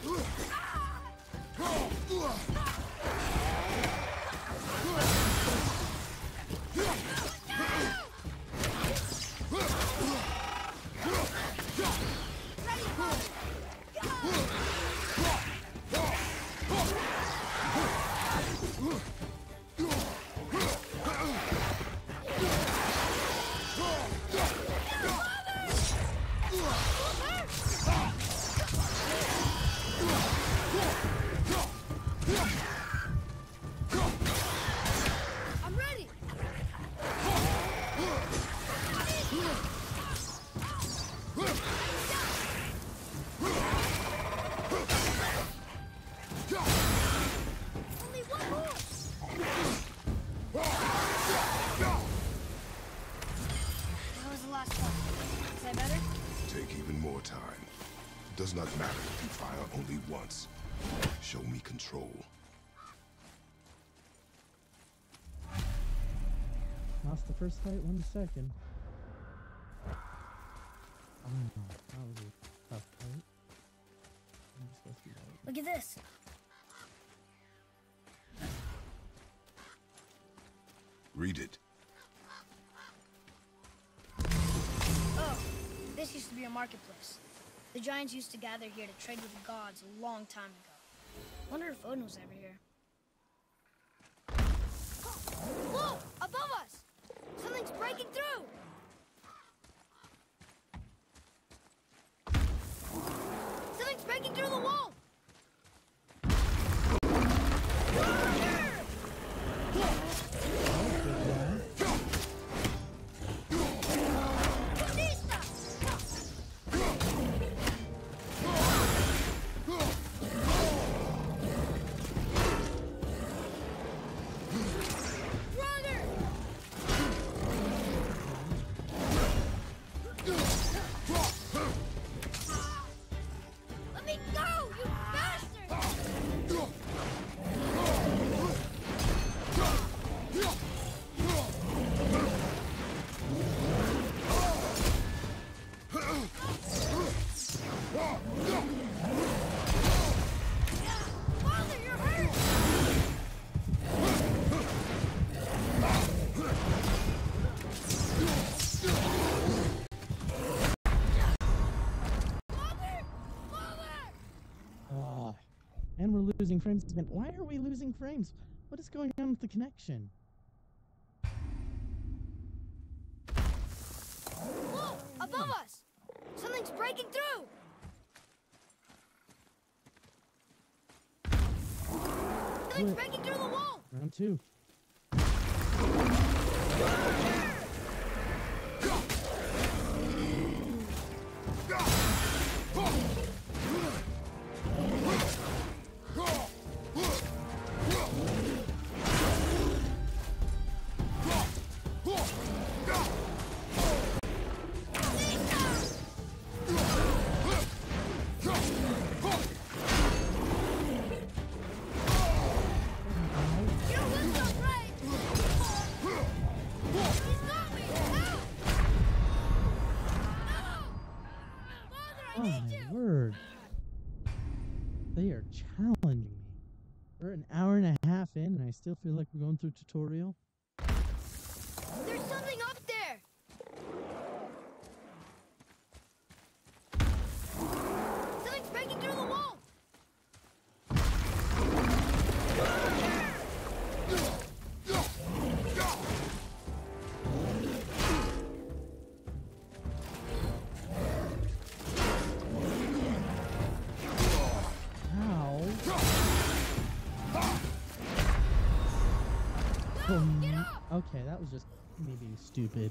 I'm ready. Only one more. That was the last one. Is that better? Take even more time. It does not matter if you fire only once. Show me control. Lost the first fight, won the second. Oh, that was a tough fight. I'm supposed to be right. Look at this. Read it. Oh, this used to be a marketplace. The giants used to gather here to trade with the gods a long time ago. Wonder if Odin was ever here. Whoa! Above us! Something's breaking through! Something's breaking through the wall! Let me go, you bastard! Father, you're hurt! Oh, and we're losing frames again. Why are we losing frames? What is going on with the connection? Whoa! Above us! Something's breaking through! Something's breaking through the wall! Round two. You will not break! He's got me! Help! No! Father, I Oh need my you! word. They are challenging me. We're an hour and a half in and I still feel like we're going through tutorial. There's something up there! Something's breaking through the wall! Ow. Get up! Okay, that was just maybe stupid.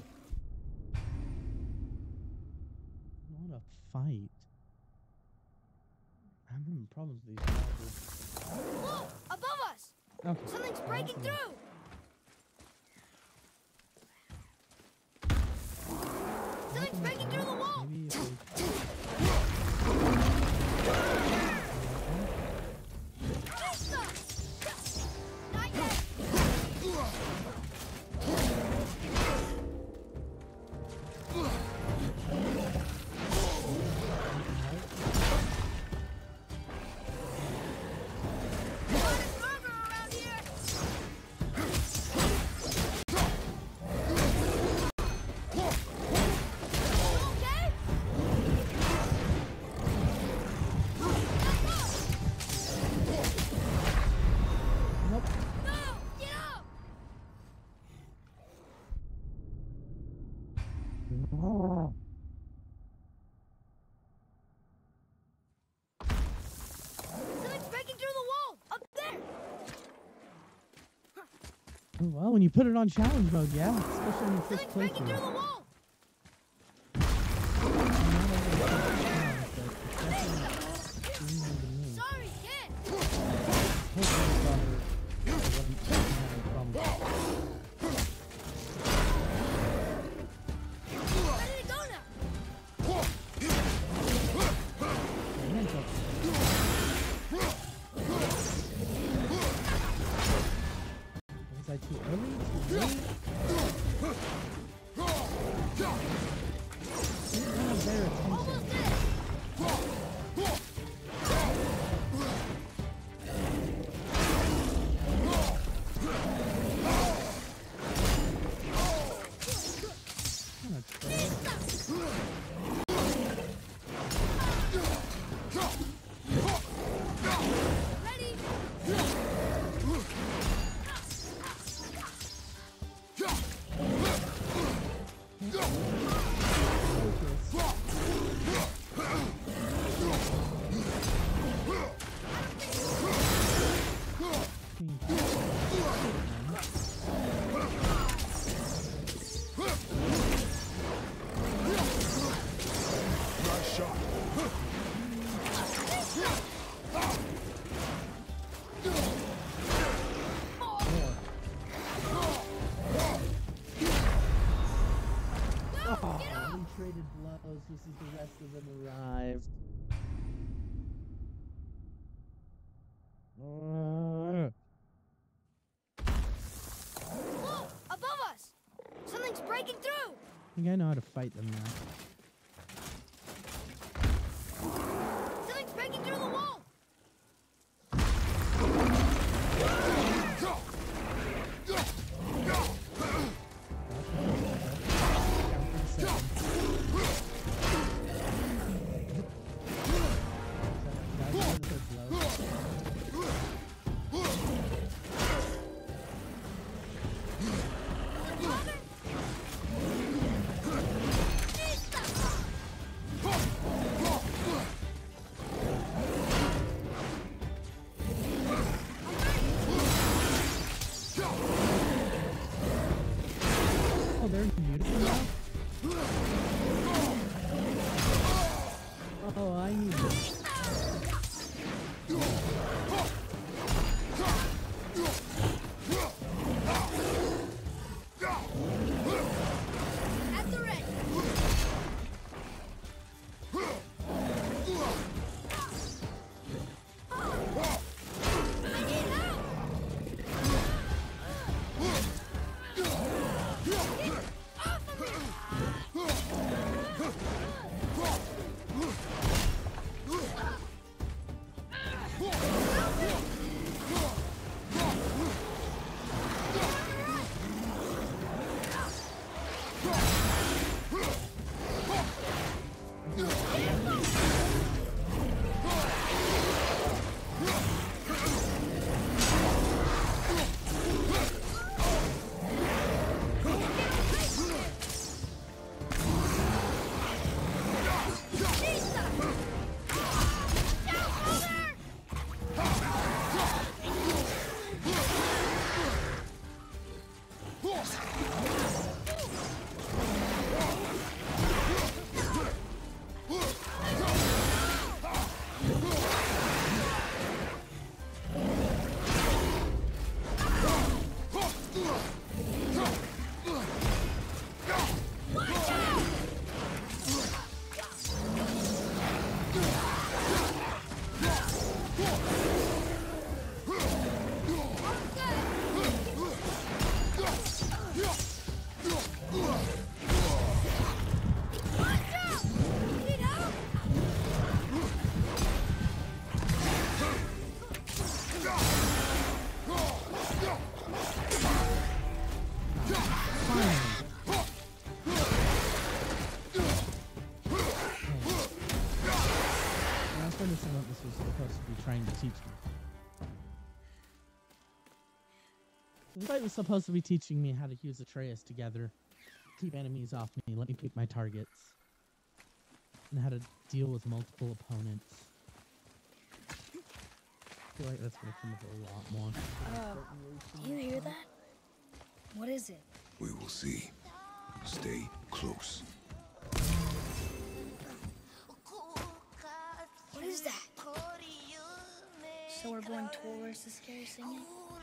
What a fight. I'm having problems with these monsters. Whoa! Above us! Okay. Something's breaking awesome. through! Something's breaking through the wall! Maybe if we... Not yet! Well, when you put it on challenge mode, yeah, especially in your first Something's breaking through playthrough. the wall! Sorry, kid! Where did it go now? Was I too early? Too late? Didn't have their attention. Almost there! Kind of troll. Ready? Nice shot. Oh, we traded blows just as the rest of them arrived. Whoa! Above us! Something's breaking through! I think I know how to fight them now. Something's breaking through the wall! Oh, they're beautiful now? Oh, I need this. At the ready! I need help! Get off of me! understand what this was supposed to be trying to teach me. This fight was supposed to be teaching me how to use Atreus together, keep enemies off me, let me pick my targets, and how to deal with multiple opponents. I feel like that's going to come up a lot more. Do you hear that? What is it? We will see. Stay close. What is that? So we're going towards the scary singing?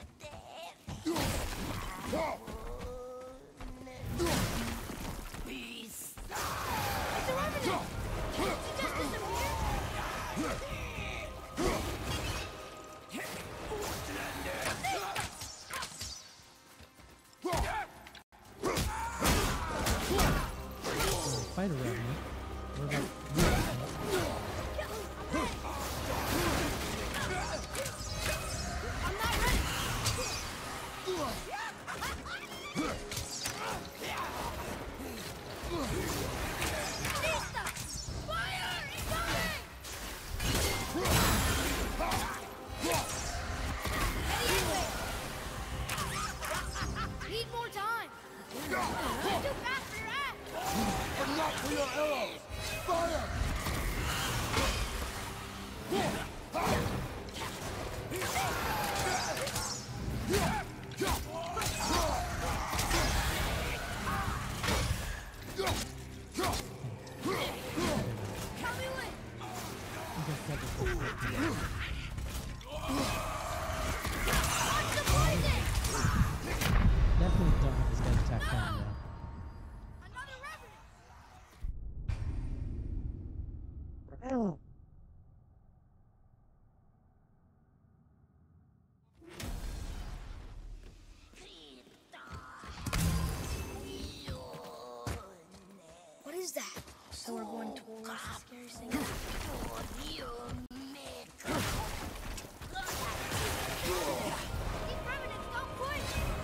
It's a revenant! Did you just disappear? Fight a revenant. What about I'm not ready! Fire! Incoming! Need more time! Too fast for your ass! And not for your arrows! Fire! Tell me when! Watch the poison! Definitely don't have this guy's attack down yet. Another revenant! What is that? So we're going towards the scary singer? These revenants don't quit!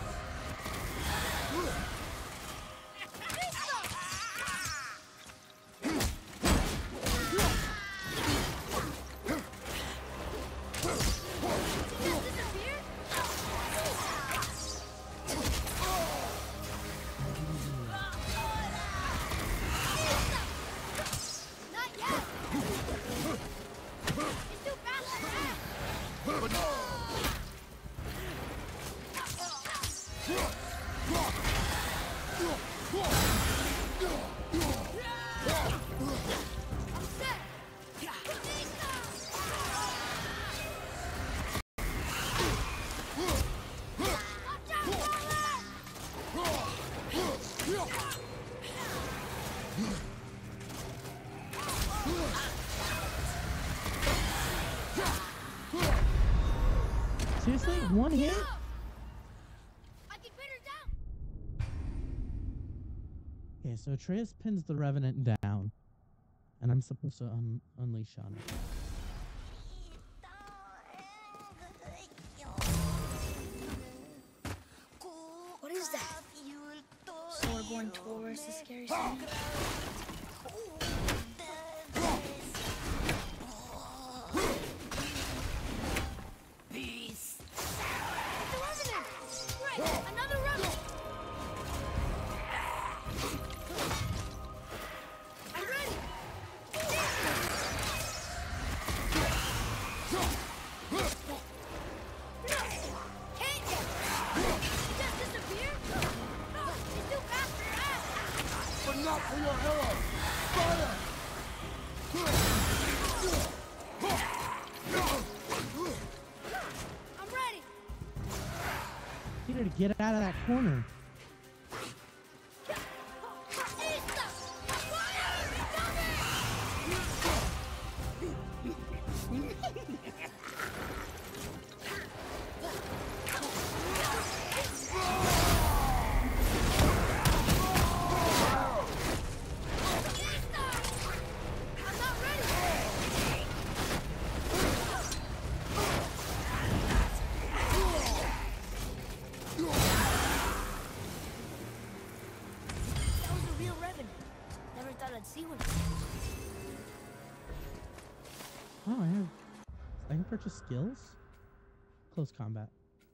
Not yet! It's too fast for that! I'm set! Watch out, Wallace! Seriously? One hit? I can pin her down! Okay, so Atreus pins the Revenant down. And I'm supposed to unleash on it. What is that? So we're going towards the scary singer? It's a revenant! Great! Another revenant! I'm ready! Can't get! It just disappeared? It's too fast for your ass! But not for your arrows! Fire! I'm ready! Peter, to get out of that corner. I'm not ready! That was a real revenant. Never thought I'd see one. Oh, I can purchase skills? Close combat.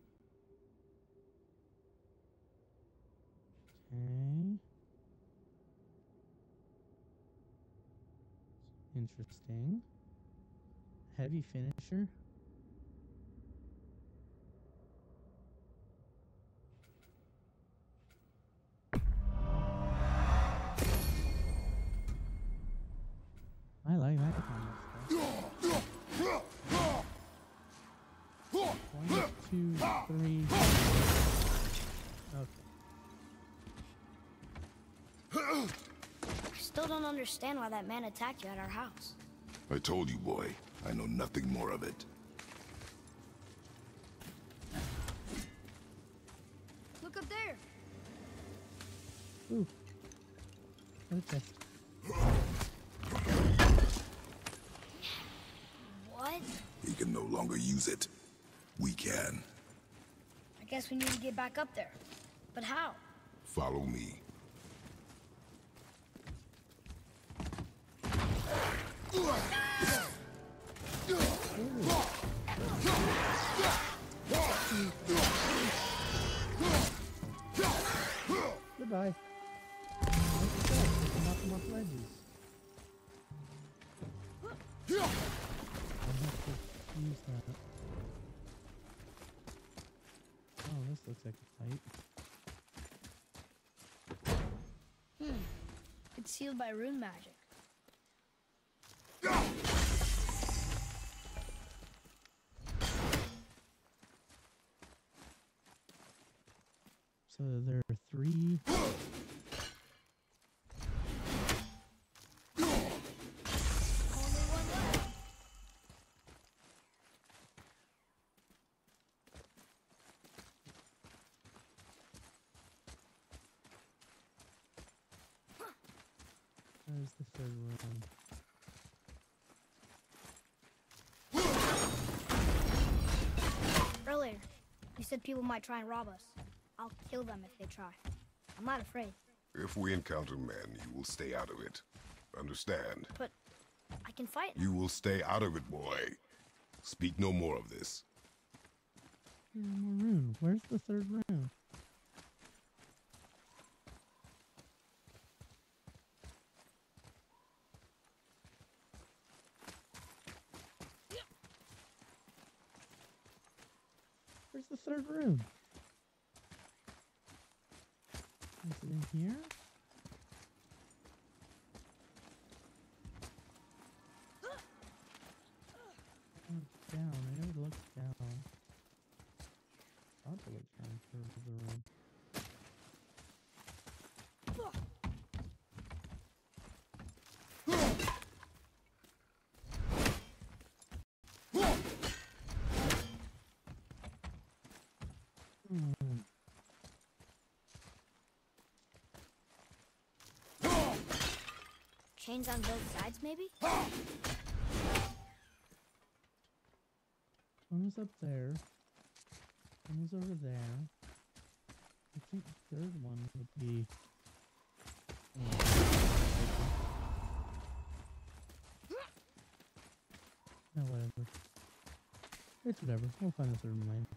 Okay. Interesting. Heavy finisher. 1, 2, 3. Okay. I still don't understand why that man attacked you at our house. I told you, boy. I know nothing more of it. Look up there. Ooh. What a chest. What? He can no longer use it. We can. I guess we need to get back up there. But how? Follow me. Goodbye. Knock them off ledges. I have to use that. Oh, this looks like a fight. It's sealed by rune magic. So there are 3. Only one left. There's the 3rd room. Earlier, you said people might try and rob us. I'll kill them if they try. I'm not afraid, If we encounter men, you will stay out of it. Understand? but I can fight. You will stay out of it, boy. Speak no more of this. One more room. Where's the 3rd room? Where's the 3rd room? Is it in here? Look down. I never looked down. I'll have to look down for the room. Chains on both sides, maybe? One was up there. One was over there. I think the 3rd one would be... No, whatever. It's whatever. We'll find the 3rd one later.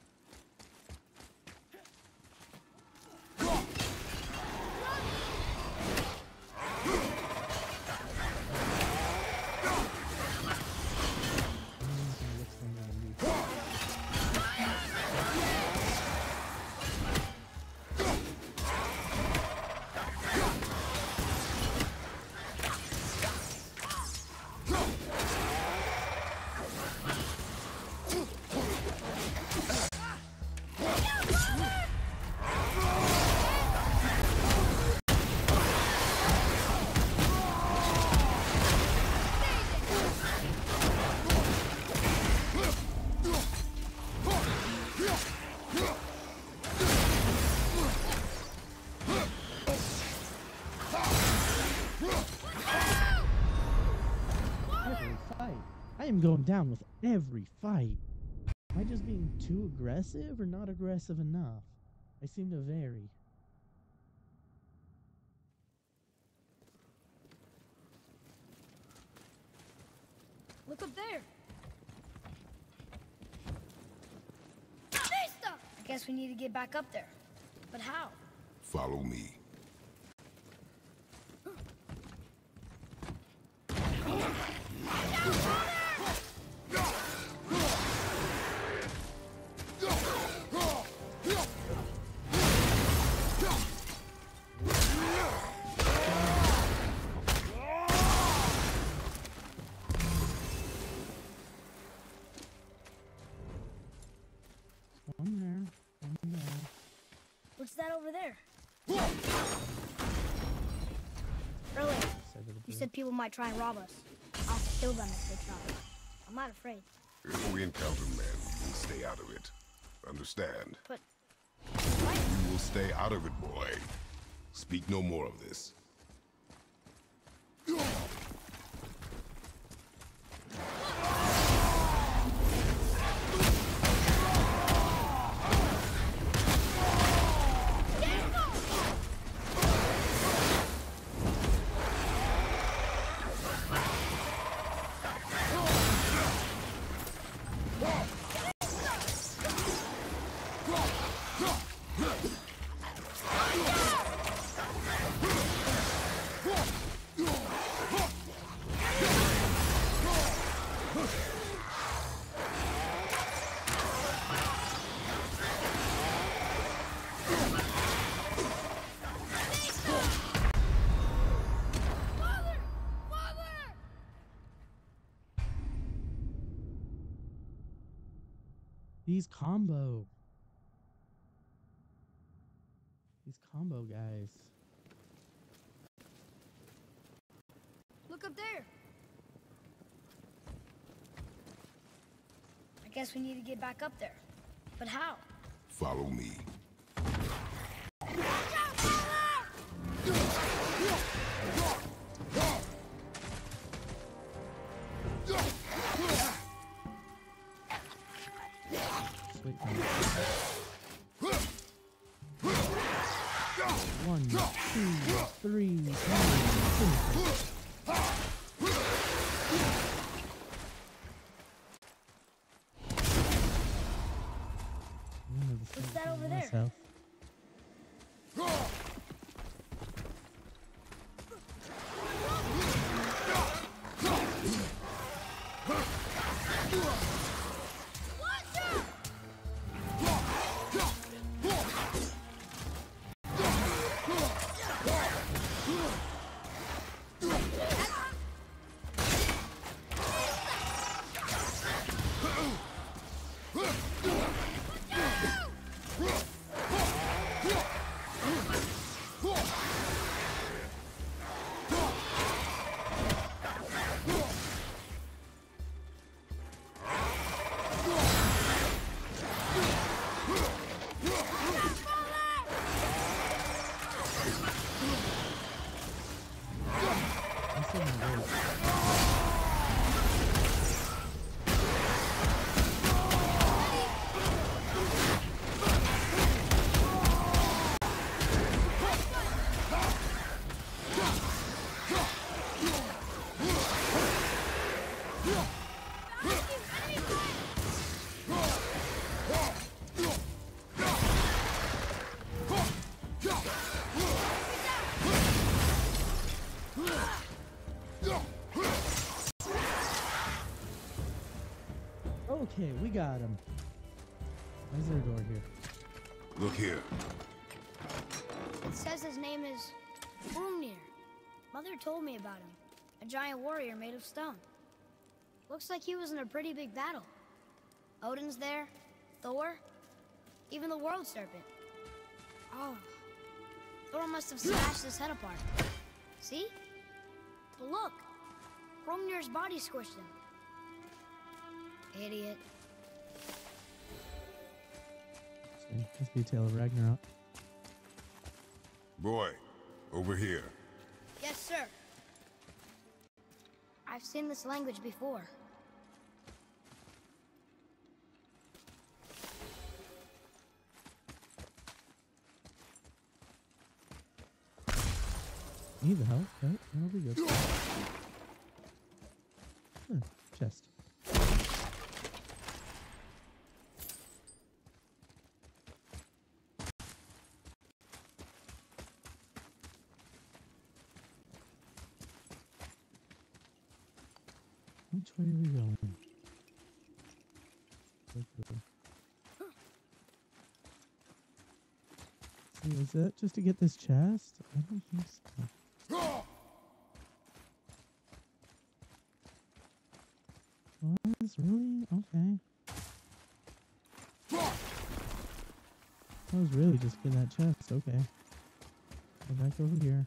I am going down with every fight. Am I just being too aggressive or not aggressive enough? I seem to vary. Look up there. I guess we need to get back up there. But how? Follow me. One there. One there. What's that over there? Earlier, you said people might try and rob us. I'll have to kill them if they try. I'm not afraid. If we encounter men, we'll stay out of it. Understand? But You will stay out of it, boy. Speak no more of this. These combo guys. look up there. I guess we need to get back up there. But how? Follow me. Sweet. One, two, three, What's that over there? myself. Okay, we got him. Why is there a door here? Look here. It says his name is Hrungnir. Mother told me about him. A giant warrior made of stone. Looks like he was in a pretty big battle. Odin's there, Thor, even the World Serpent. Oh, Thor must have smashed his head apart. See? But look, Hrungnir's body squished him. Idiot. Must be a tale of Ragnarok. Boy, over here. Yes, sir. I've seen this language before. Need the help, right? That'll be good. Chest. Which way are we going? See, is that just to get this chest? I don't think so. What? Really? Okay. I was really just getting that chest. Okay. Go back over here.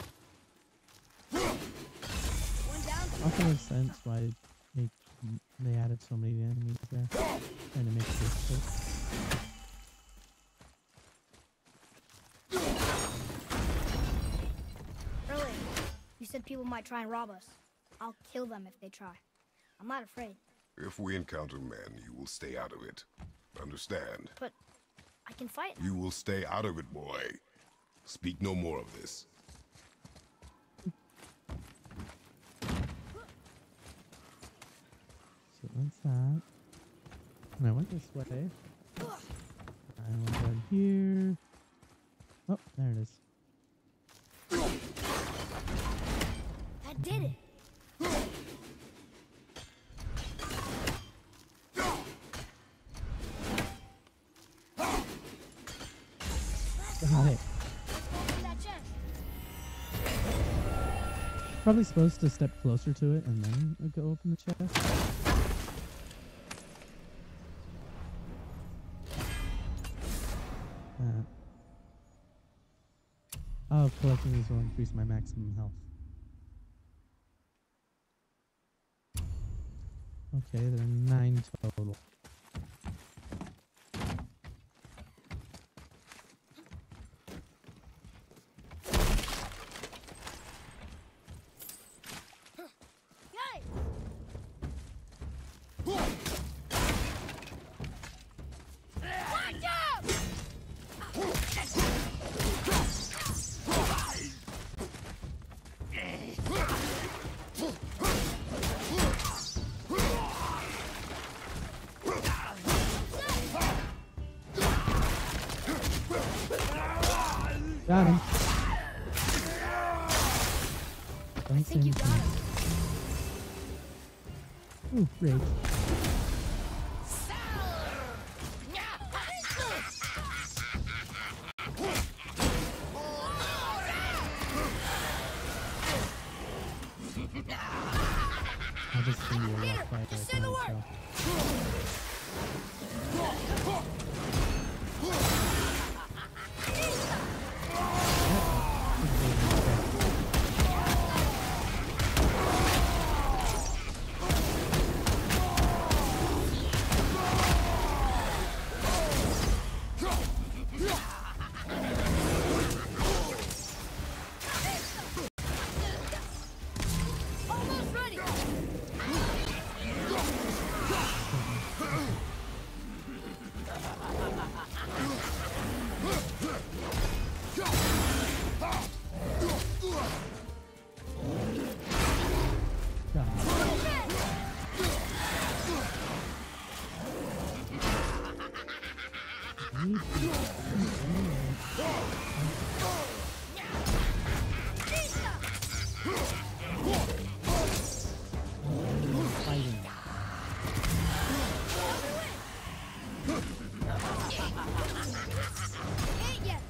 Also makes sense why they added so many enemies there. Trying to make it difficult. Earlier, you said people might try and rob us. I'll kill them if they try. I'm not afraid. If we encounter men, you will stay out of it. Understand? But I can fight. You will stay out of it, boy. Speak no more of this. So that's that. And I went this way. I went down here. Oh, there it is. That did it. Got it. Open that chest. Probably supposed to step closer to it and then go open the chest. Oh, collecting these will increase my maximum health. Okay, there are 9 total. Yay! Watch out! Got him. I Don't say think you got anything. him. Ooh, rage. I'll just send you a rough fight right now, so. Almost ready. Got him. Fighting. Ain't yet.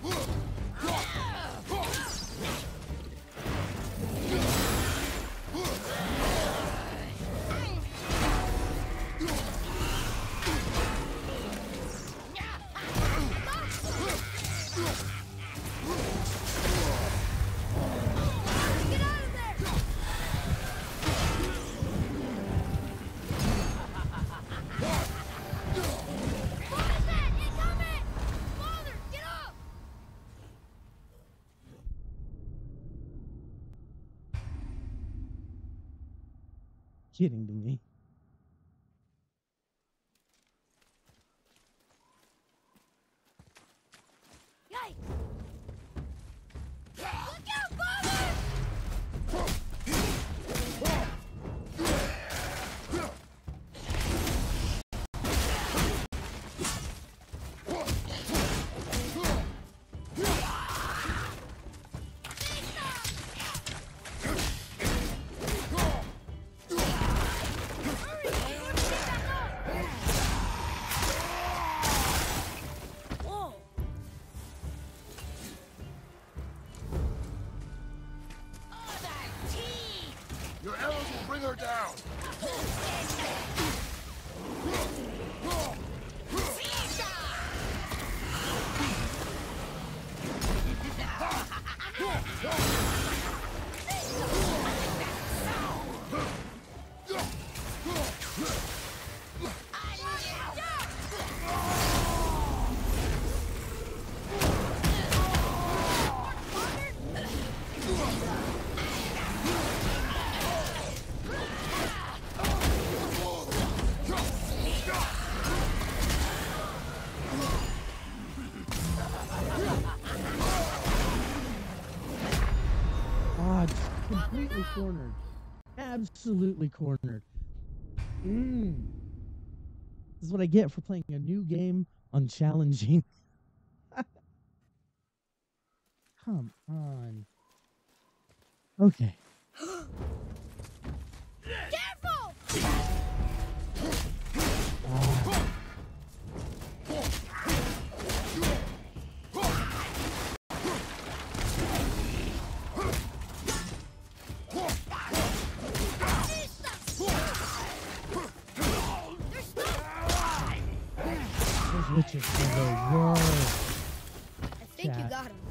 Get out of there! What is that? Incoming! Father, get up! Kidding to me. Yikes! Look out, Father! cornered. Absolutely cornered. This is what I get for playing a new game on challenging. Come on. Okay. Careful! Those witches are the worst. I think you Chat. got him.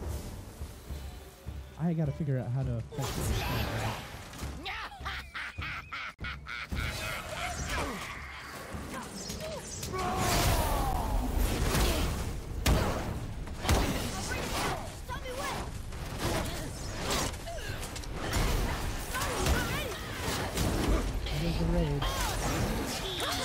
I gotta figure out how to effectively fight that. Tell me when. That is a raid.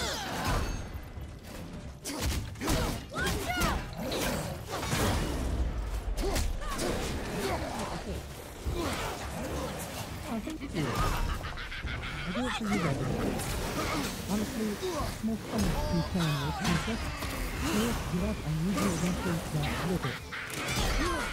Oh, thank you. I do it for you guys. Honestly, it's more fun to be playing with people. Get up and usually eventually get with it.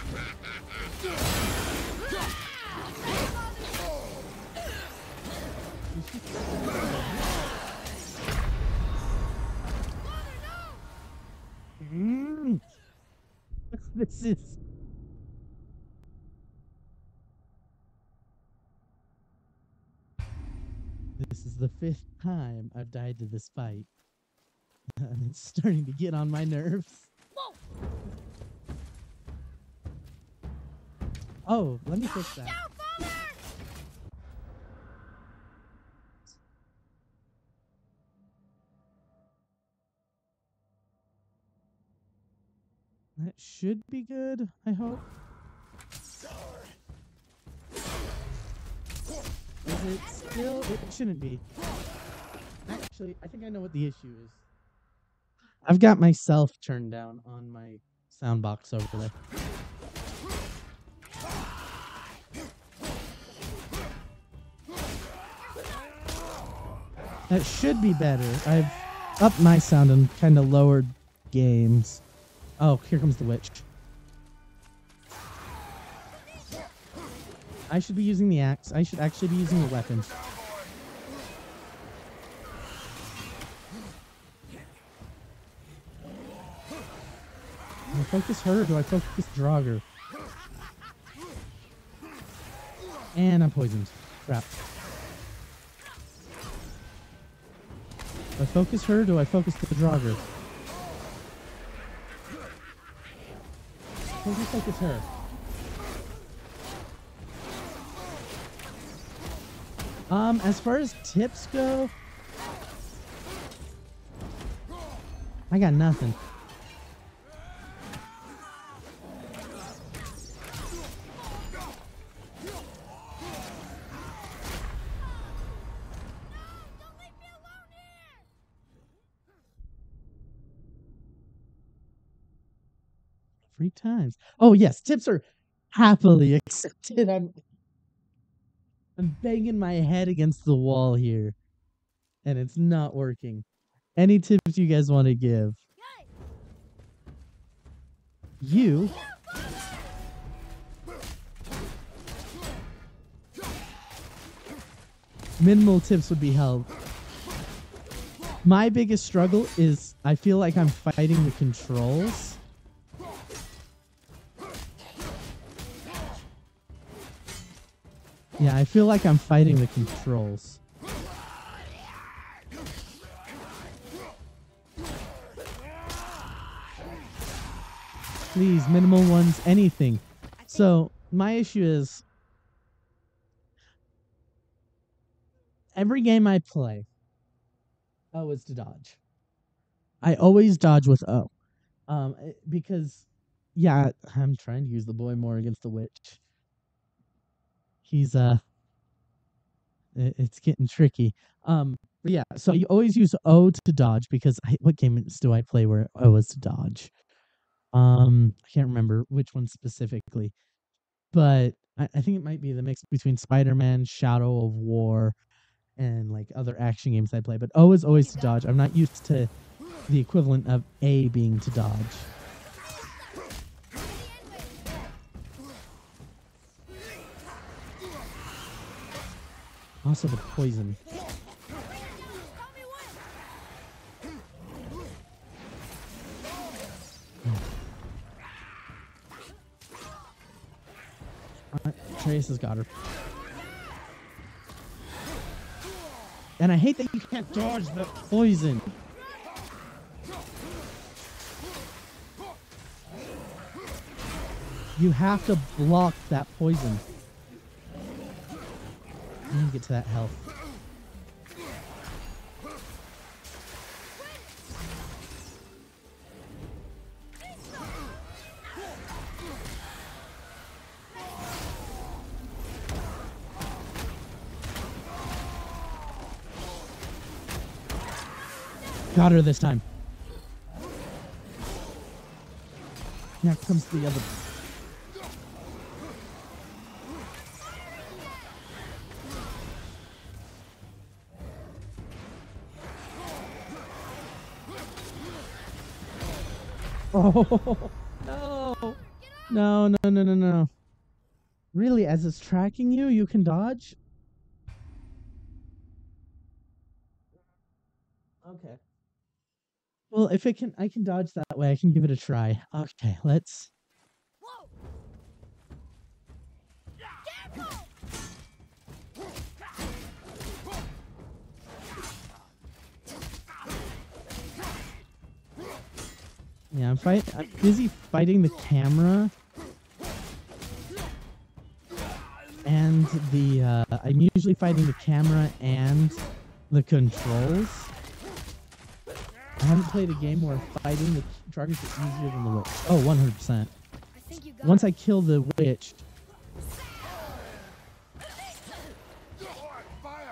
Mm. This is. This is the 5th time I've died to this fight. And it's starting to get on my nerves. Whoa! Oh, let me fix that. Down, Father! That should be good, I hope. Is it still? It shouldn't be. Actually, I think I know what the issue is. I've got myself turned down on my sound box over there. That should be better. I've upped my sound and kind of lowered games. Oh, here comes the witch. I should be using the axe. I should actually be using the weapon. Do I focus her or do I focus Draugr? And I'm poisoned. Crap. Do I focus her or do I focus the Draugr? I think I focus her. As far as tips go, I got nothing. Don't leave me alone here! 3 times. Oh yes, tips are happily accepted. I'm banging my head against the wall here, and it's not working. Any tips you guys want to give? You. Minimal tips would be help. My biggest struggle is I feel like I'm fighting the controls. Yeah, I feel like I'm fighting the controls. Please, minimal ones, anything. So, my issue is every game I play, O is to dodge. I always dodge with O. Because, yeah, I'm trying to use the boy more against the witch. He's, it's getting tricky. But yeah, so you always use O to dodge because what games do I play where O is to dodge? I can't remember which one specifically. but I think it might be the mix between Spider-Man, Shadow of War, and like other action games I play. But O is always to dodge. I'm not used to the equivalent of A being to dodge. Also the poison. Trace has got her. And I hate that you can't dodge the poison. You have to block that poison. I need to get to that health. Got her this time. Now comes the other. Oh no! No! No! No! No! No! Really, as it's tracking you, you can dodge? Okay. Well, if it can, I can dodge that way. I can give it a try. Okay, let's. Whoa! Yeah, I'm busy fighting the camera. And the, I'm usually fighting the camera and the controls. I haven't played a game where fighting the targets is easier than the witch. Oh, 100%. I think you got Once I kill the witch, Fire!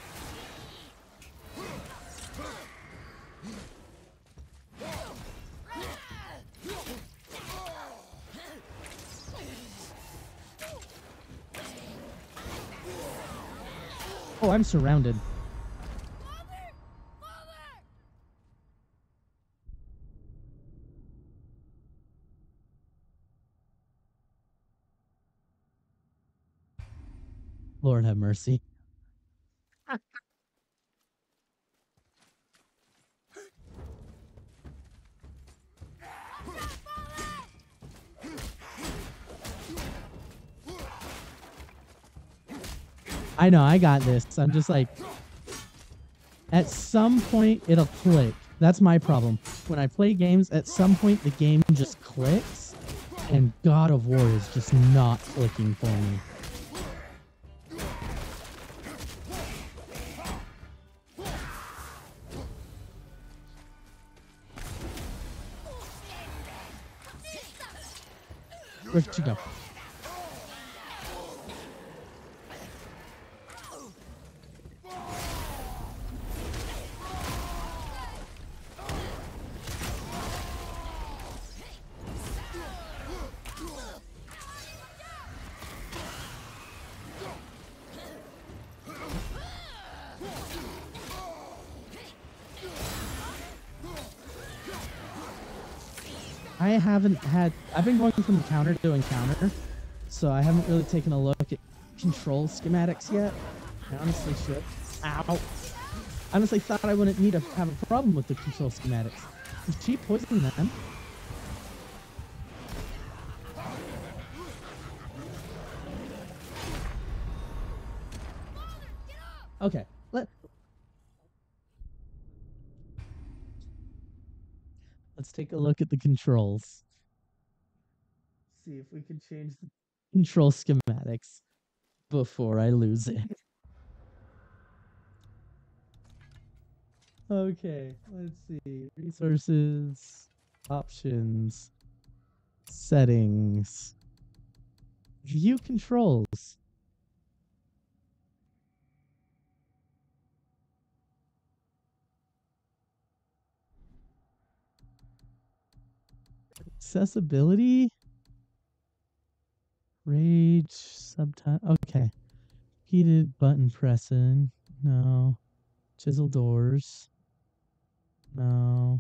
oh, I'm surrounded. Lord have mercy. I know, I got this. I'm just like, at some point it'll click. That's my problem. When I play games, at some point the game just clicks, and God of War is just not clicking for me. Where'd you go? I've been going from encounter to encounter, so I haven't really taken a look at control schematics yet. I honestly should. Ow! I honestly thought I wouldn't need to have a problem with the control schematics. Is she poisoning them? Okay, let's take a look at the controls. See if we can change the control schematics before I lose it. Okay, let's see. Resources, options, settings, view controls. Accessibility? Rage subtitle. Okay. Heated button pressing. No. Chisel doors. No.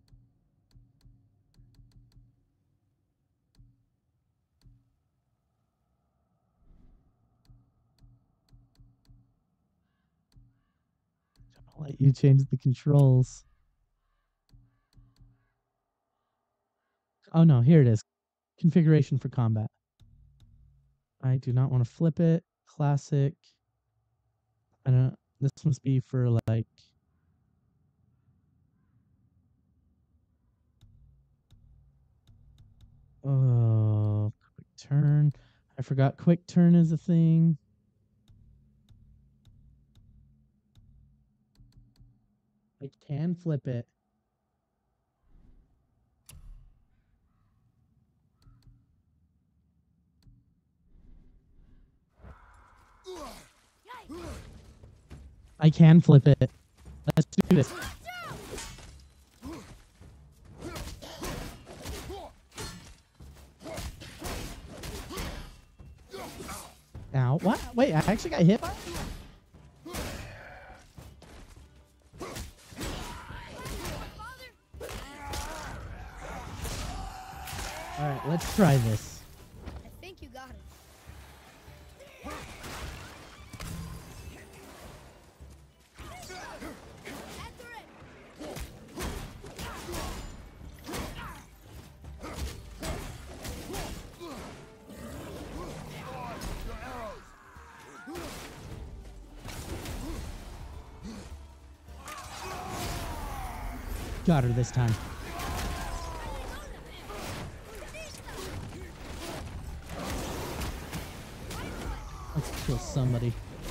I'll let you change the controls. Oh no, here it is. Configuration for combat. I do not want to flip it. Classic. I don't. This must be for like. Oh, quick turn. I forgot quick turn is a thing. I can flip it. I can flip it. Let's do this. Ow. What? Wait, I actually got hit by it? Alright, let's try this. I think you got it. Got her this time. Let's kill somebody.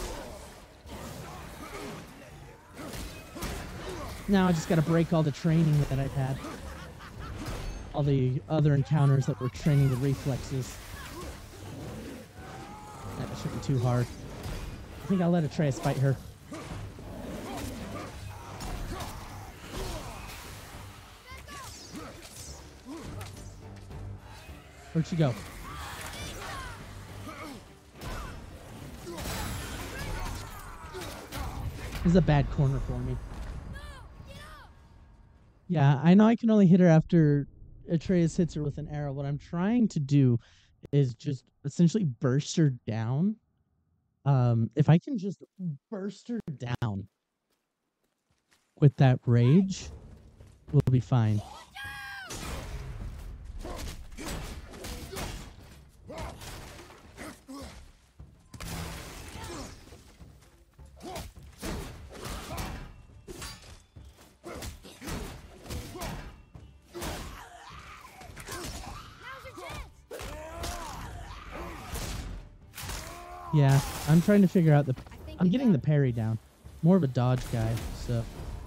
Now I just gotta break all the training that I've had. All the other encounters that were training the reflexes. That shouldn't be too hard. I think I'll let Atreus fight her. Where'd she go? This is a bad corner for me. Yeah, I know I can only hit her after Atreus hits her with an arrow. What I'm trying to do is just essentially burst her down. If I can just burst her down with that rage, we'll be fine. Yeah, I'm trying to figure out the... I'm getting the parry down. More of a dodge guy, so...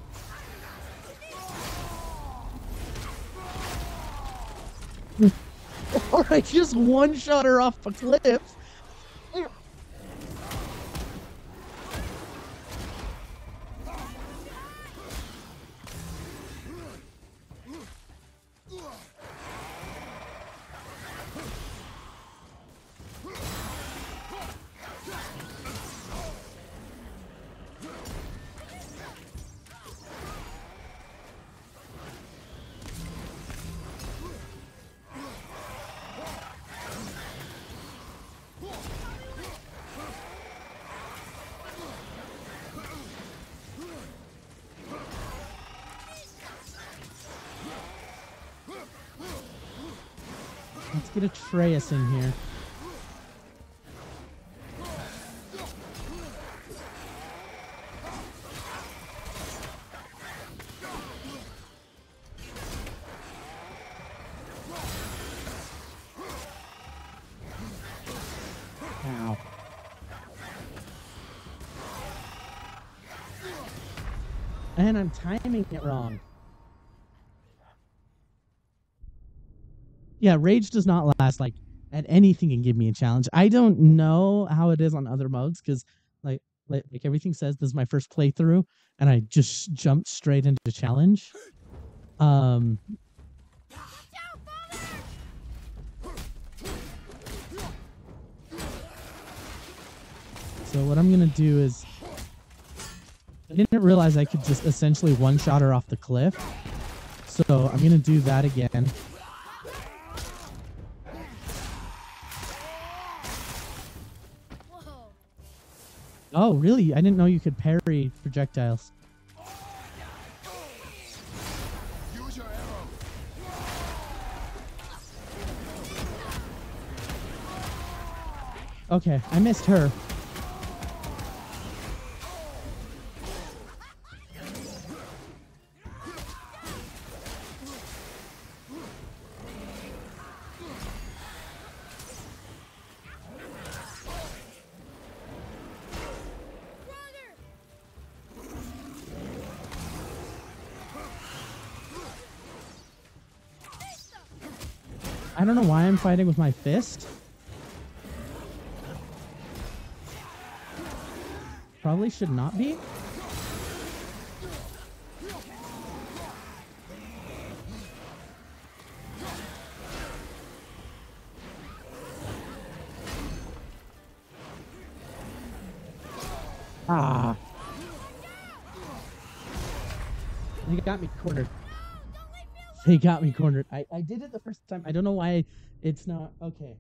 Alright, just one-shot her off a cliff. Let's get Atreus in here. Ow. And I'm timing it wrong. Yeah, rage does not last like at anything can give me a challenge. I don't know how it is on other modes because like everything says this is my first playthrough and I just jumped straight into challenge. So what I'm gonna do is, I didn't realize I could just essentially one-shot her off the cliff. So I'm gonna do that again. Whoa. Oh, really? I didn't know you could parry projectiles. Use your arrow. Okay, I missed her. I don't know why I'm fighting with my fist. Probably should not be. Ah. They got me cornered. They got me cornered. I did it the first time. I don't know why it's not. Okay.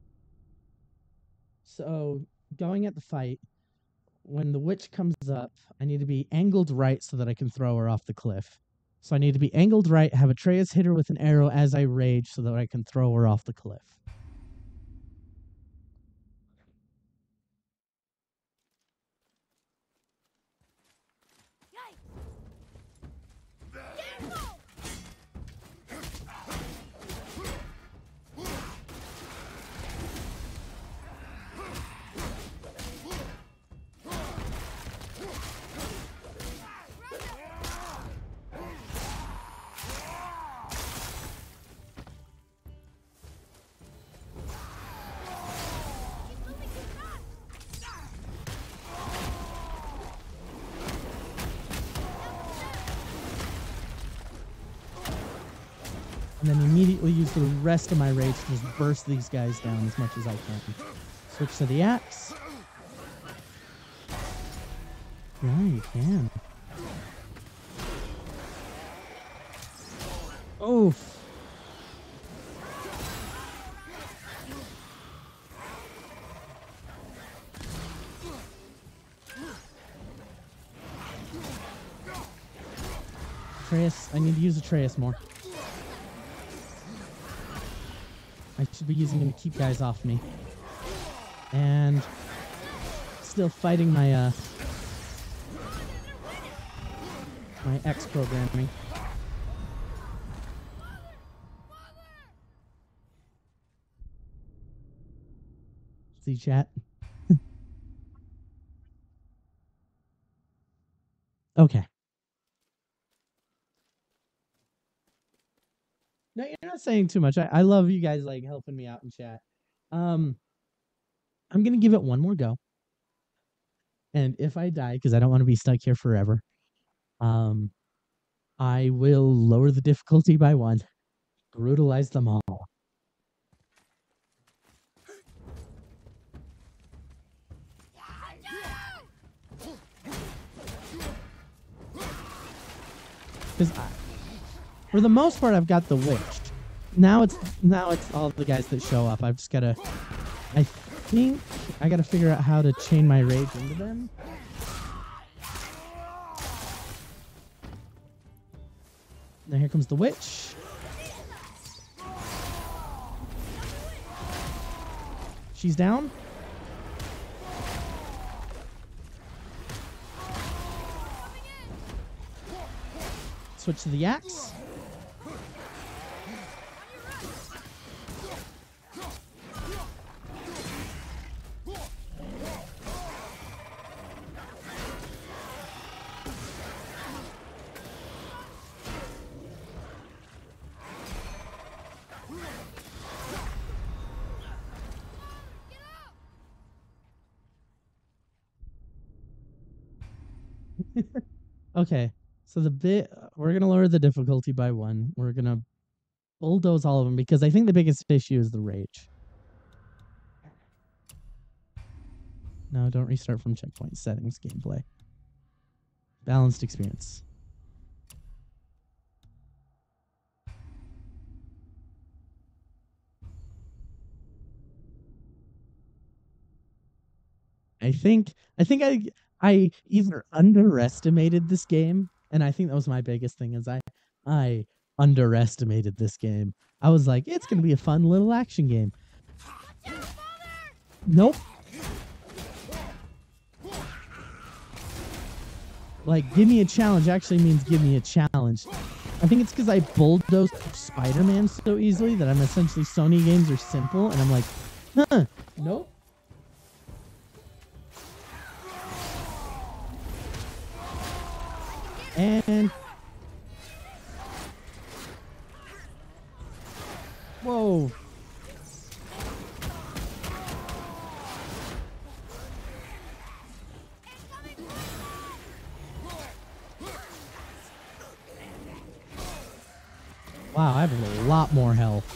So, going at the fight, when the witch comes up, I need to be angled right so that I can throw her off the cliff. So I need to be angled right, have Atreus hit her with an arrow as I rage so that I can throw her off the cliff. And then immediately use the rest of my rage to just burst these guys down as much as I can. Switch to the axe. Yeah, you can. Oof. Atreus, I need to use Atreus more. I should be using him to keep guys off me. And still fighting my my X programming. See chat? Okay. No, you're not saying too much. I love you guys like helping me out in chat. I'm gonna give it one more go. And if I die, because I don't want to be stuck here forever, I will lower the difficulty by 1. Brutalize them all. Because for the most part, I've got the witch. Now it's all the guys that show up. I've just gotta. I think I gotta figure out how to chain my rage into them. Now here comes the witch. She's down. Switch to the axe. Okay, so we're gonna lower the difficulty by 1. We're gonna bulldoze all of them because I think the biggest issue is the rage. No, don't restart from checkpoint. Settings, gameplay. Balanced experience. I think I either underestimated this game, and I think that was my biggest thing is I underestimated this game. I was like, it's gonna be a fun little action game. Nope. Like, give me a challenge actually means give me a challenge. I think it's because I bulldozed Spider-Man so easily that I'm essentially Sony games are simple, and I'm like, huh, nope. And whoa. Wow, I have a lot more health.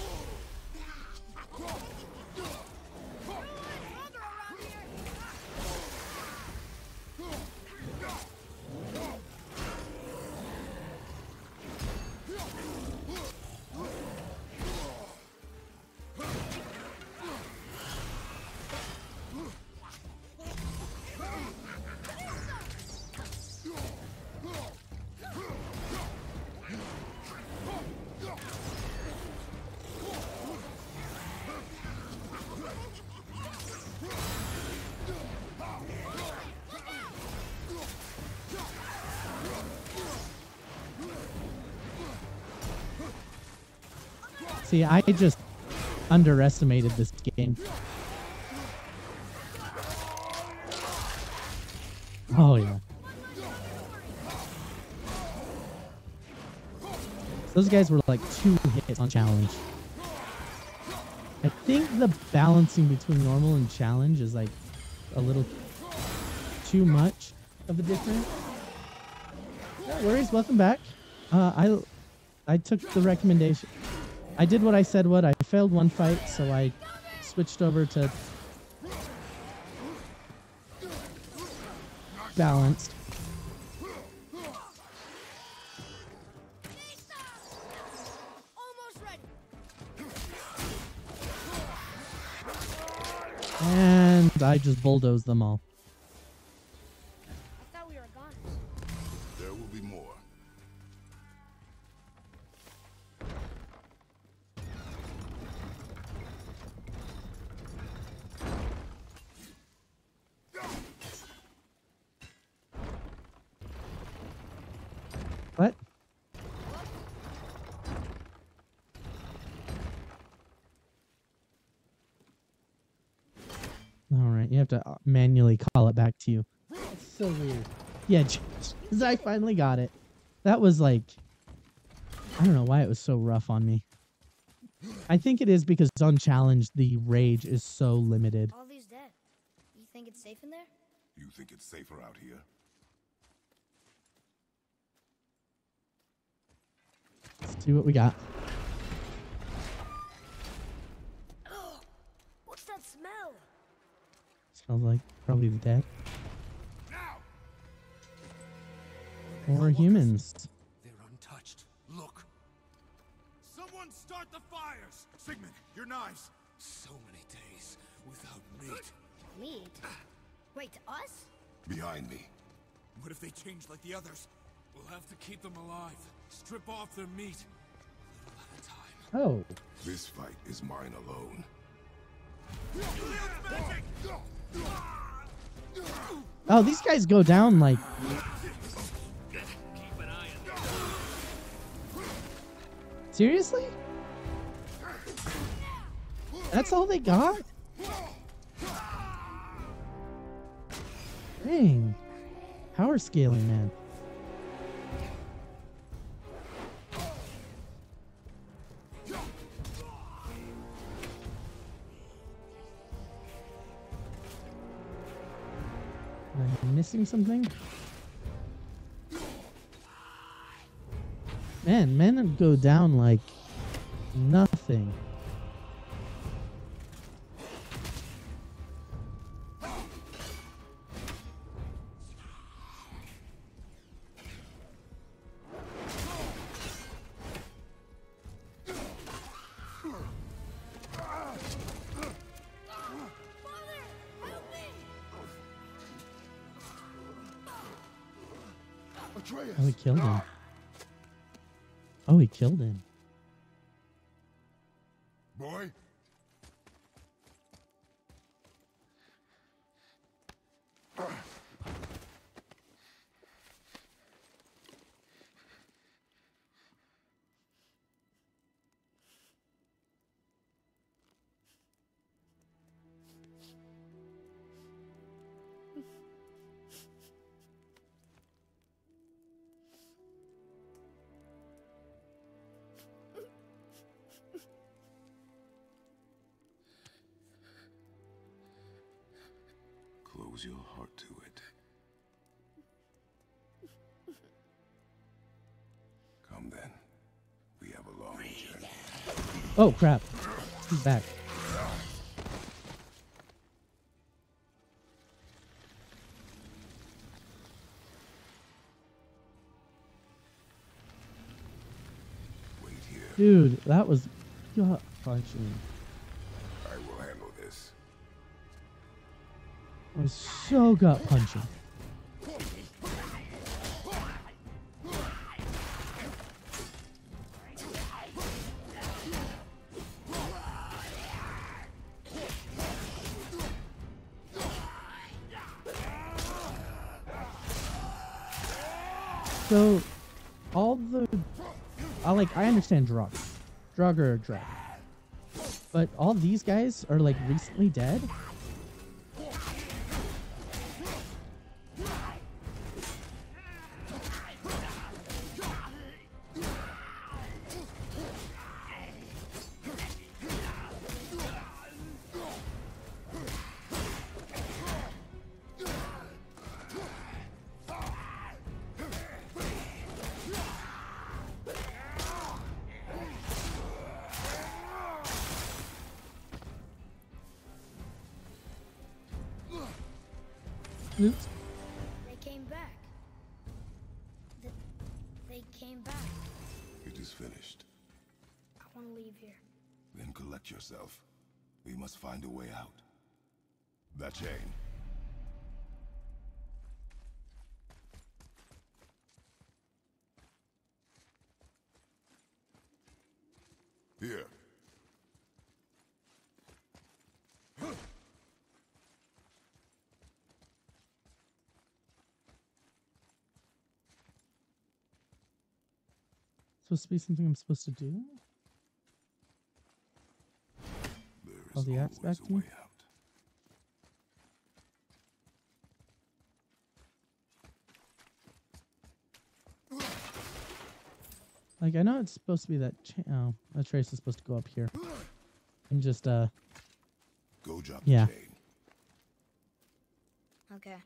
See, I just underestimated this game. Oh, yeah. Those guys were like 2 hits on challenge. I think the balancing between normal and challenge is like a little too much of a difference. No worries, welcome back. I took the recommendation. I did what I said would. I failed one fight, so I switched over to balanced. And I just bulldozed them all. I thought we were gone. There will be more. What? All right, you have to manually call it back to you. That's so weird. Yeah, just I finally got it. That was like, I don't know why it was so rough on me. I think it is because on challenge the rage is so limited. All these dead. You think it's safe in there? You think it's safer out here? Let's see what we got. Oh, what's that smell? Smells like probably the dead. Now! Or humans. They're untouched. Look. Someone start the fires! Sigmund, your knives. So many days without meat. Meat? Wait, us? Behind me. What if they change like the others? We'll have to keep them alive. Strip off their meat. A little at a time. Oh. This fight is mine alone. Magic! Oh, these guys go down like... Seriously? That's all they got? Dang. Power scaling, man. Am I missing something? Man, men go down like nothing. Atreus! Oh, he killed him. Oh, he killed him. Boy? Close your heart to it. Come then. We have a long journey. Oh, crap. He's back. Wait here. Dude, that was gut punching. I will handle this. It was so gut punching. So, all the, I understand Drug. Drug or Drug. But all these guys are, like, recently dead? Oops. They came back. They came back. It is finished. I want to leave here. Then collect yourself. We must find a way out. That chain. Here. Supposed to be something I'm supposed to do? There Oh, is the axe always back a to me? way out. Like, I know it's supposed to be that oh, that trace is supposed to go up here. And just, Go drop Yeah. the chain. Okay.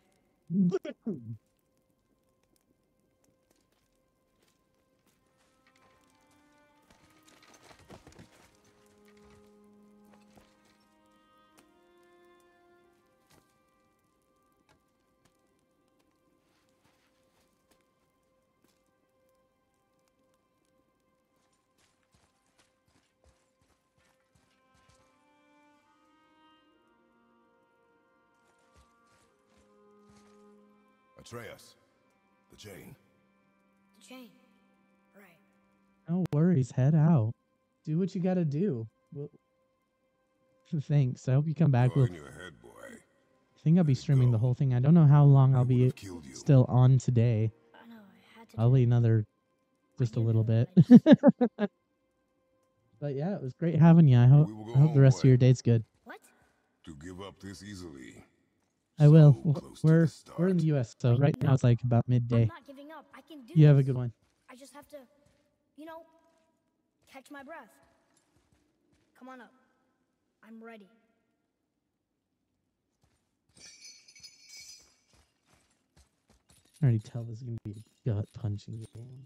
Atreus. The chain. The chain. Right. no worries, head out. Do what you gotta do. Well, thanks. I hope you come back. You're We'll, in your head, boy. I think I'll be Let it streaming the go. whole thing. I don't know how long I I'll be would've killed you. still on today. I know, I had to. Probably another, just a did little know, bit. but I just- But yeah, it was great having you. I hope We will go I hope the home, rest of boy. your day's good. What? To give up this easily. I will. So close to We're the we're in the start. U.S., so right now it's like about I'm midday. not giving up. I can do You have a this. good one. I just have to, you know, catch my breath. Come on up. I'm ready. I already tell this is gonna be a gut punching game.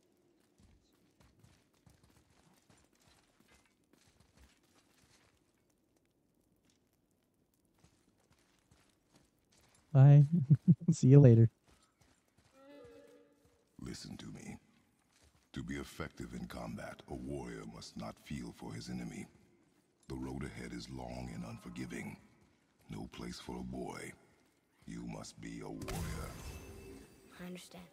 Bye. See you later. Listen to me. To be effective. effective in combat, a warrior must not feel for his enemy. The road ahead is long and unforgiving. No place for a boy. You must be a warrior. I understand.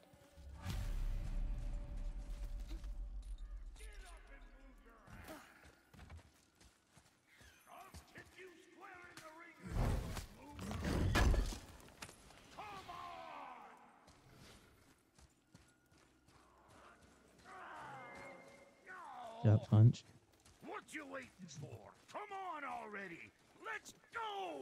Gut punch. What you waiting for? Come on already! Let's go!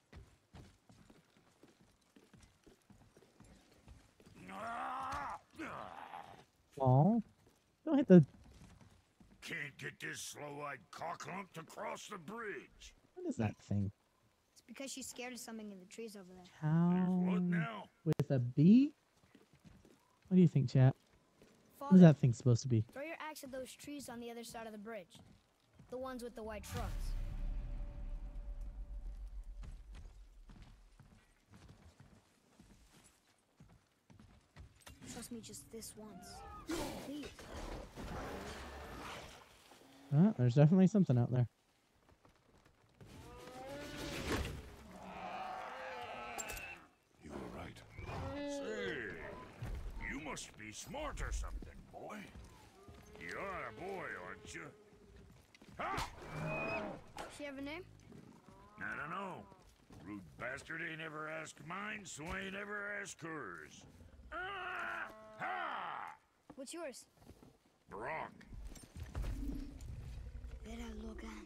Aw. Don't hit the. Can't get this slow-eyed cocklump to cross the bridge. What is that thing? It's because she's scared of something in the trees over there. There's Cow what now? with a B? What do you think, chat? What Father, is that thing supposed to be? throw your axe at those trees on the other side of the bridge. The ones with the white trunks. Trust me just this once. Please. There's definitely something out there. You were right. Say, you must be smart or something, boy. You are a boy, aren't you? Ha! She have a name? I don't know. Rude bastard ain't ever asked mine, so ain't ever asked hers. Ah! Ha! What's yours? Brock. Vera Logan.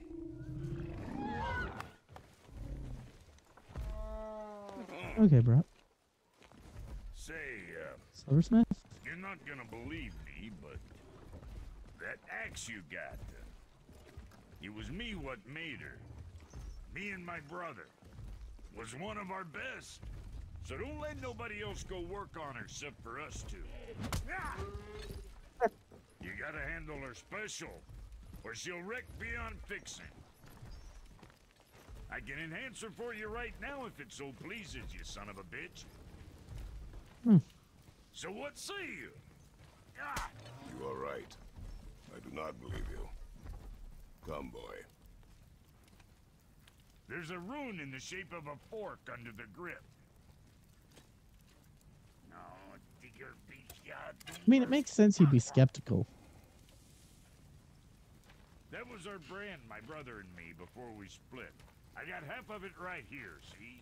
Okay, bro. Say, Silversmith? you're not gonna believe me, but that axe you got, it was me what made her. Me and my brother. Was one of our best. So don't let nobody else go work on her except for us two. Ah! You gotta handle her special, or she'll wreck beyond fixing. I can enhance her for you right now if it so pleases you, son of a bitch. Hmm. So what say you? Ah! You are right. I do not believe you. Come, boy. There's a rune in the shape of a fork under the grip. No, digger beast, I mean, it makes sense you'd be skeptical. That was our brand, my brother and me, before we split. I got half of it right here, see?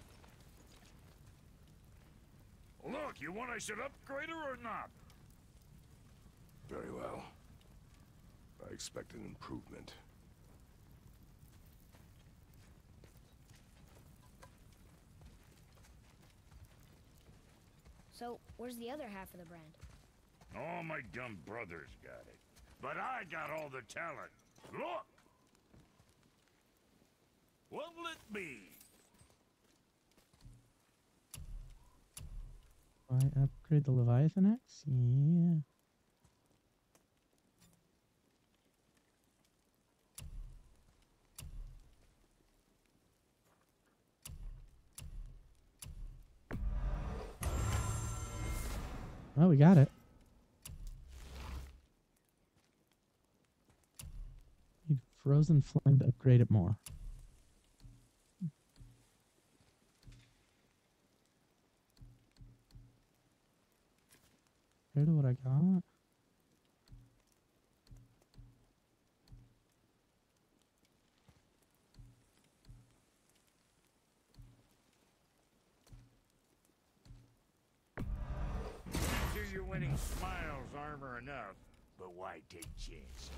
Look, you want I should upgrade her or not? Very well. I expect an improvement. So, where's the other half of the brand? All my dumb brothers got it. But I got all the talent. Look! What'll it be? I upgrade the Leviathan Axe? Yeah. Oh, we got it. Need Frozen Flame to upgrade it more. Compared to what I got. Sure you're winning Smiles armor enough, but why take chances?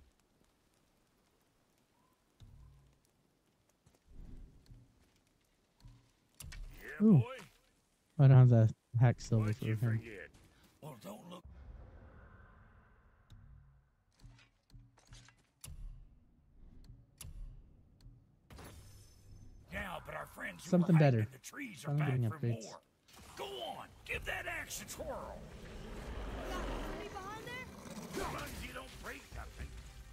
Yeah, Ooh. boy? I don't have the hack silver What'd for you him. forget? Well, don't look. Now, but our friends who Something were hiding better. in the trees are I'm back getting for upgrades. more. Go on, give that axe a twirl. Enemy behind there? As long as you don't break nothing.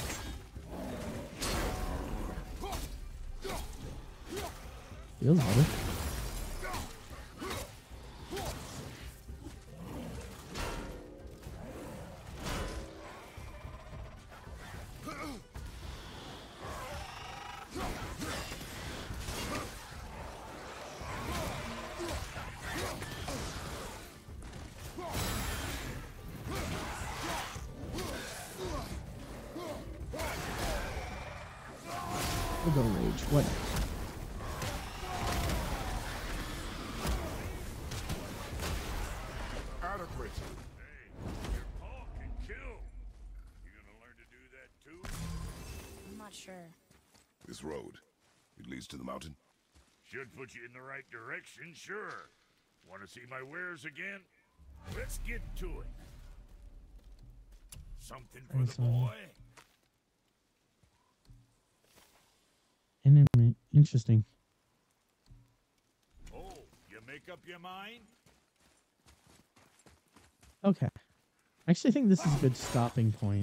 Feels better. We'll go rage. Whatever. Adequate. Hey, your paw can kill. You gonna learn to do that too? I'm not sure. This road, it leads to the mountain. Should put you in the right direction, sure. Want to see my wares again? Let's get to it. Something for the boy? Interesting. Oh, you make up your mind? Okay. I actually think this is a good stopping point.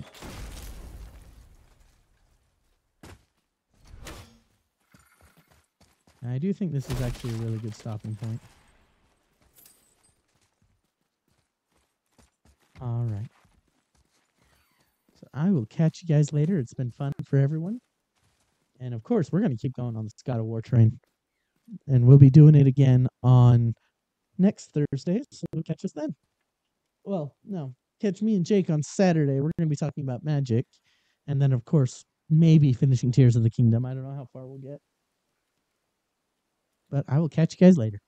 I do think this is actually a really good stopping point. All right. So I will catch you guys later. It's been fun for everyone. And of course, we're going to keep going on the God of War train. And we'll be doing it again on next Thursday. So catch us then. Well, no. Catch me and Jake on Saturday. We're going to be talking about magic. And then, of course, maybe finishing Tears of the Kingdom. I don't know how far we'll get. But I will catch you guys later.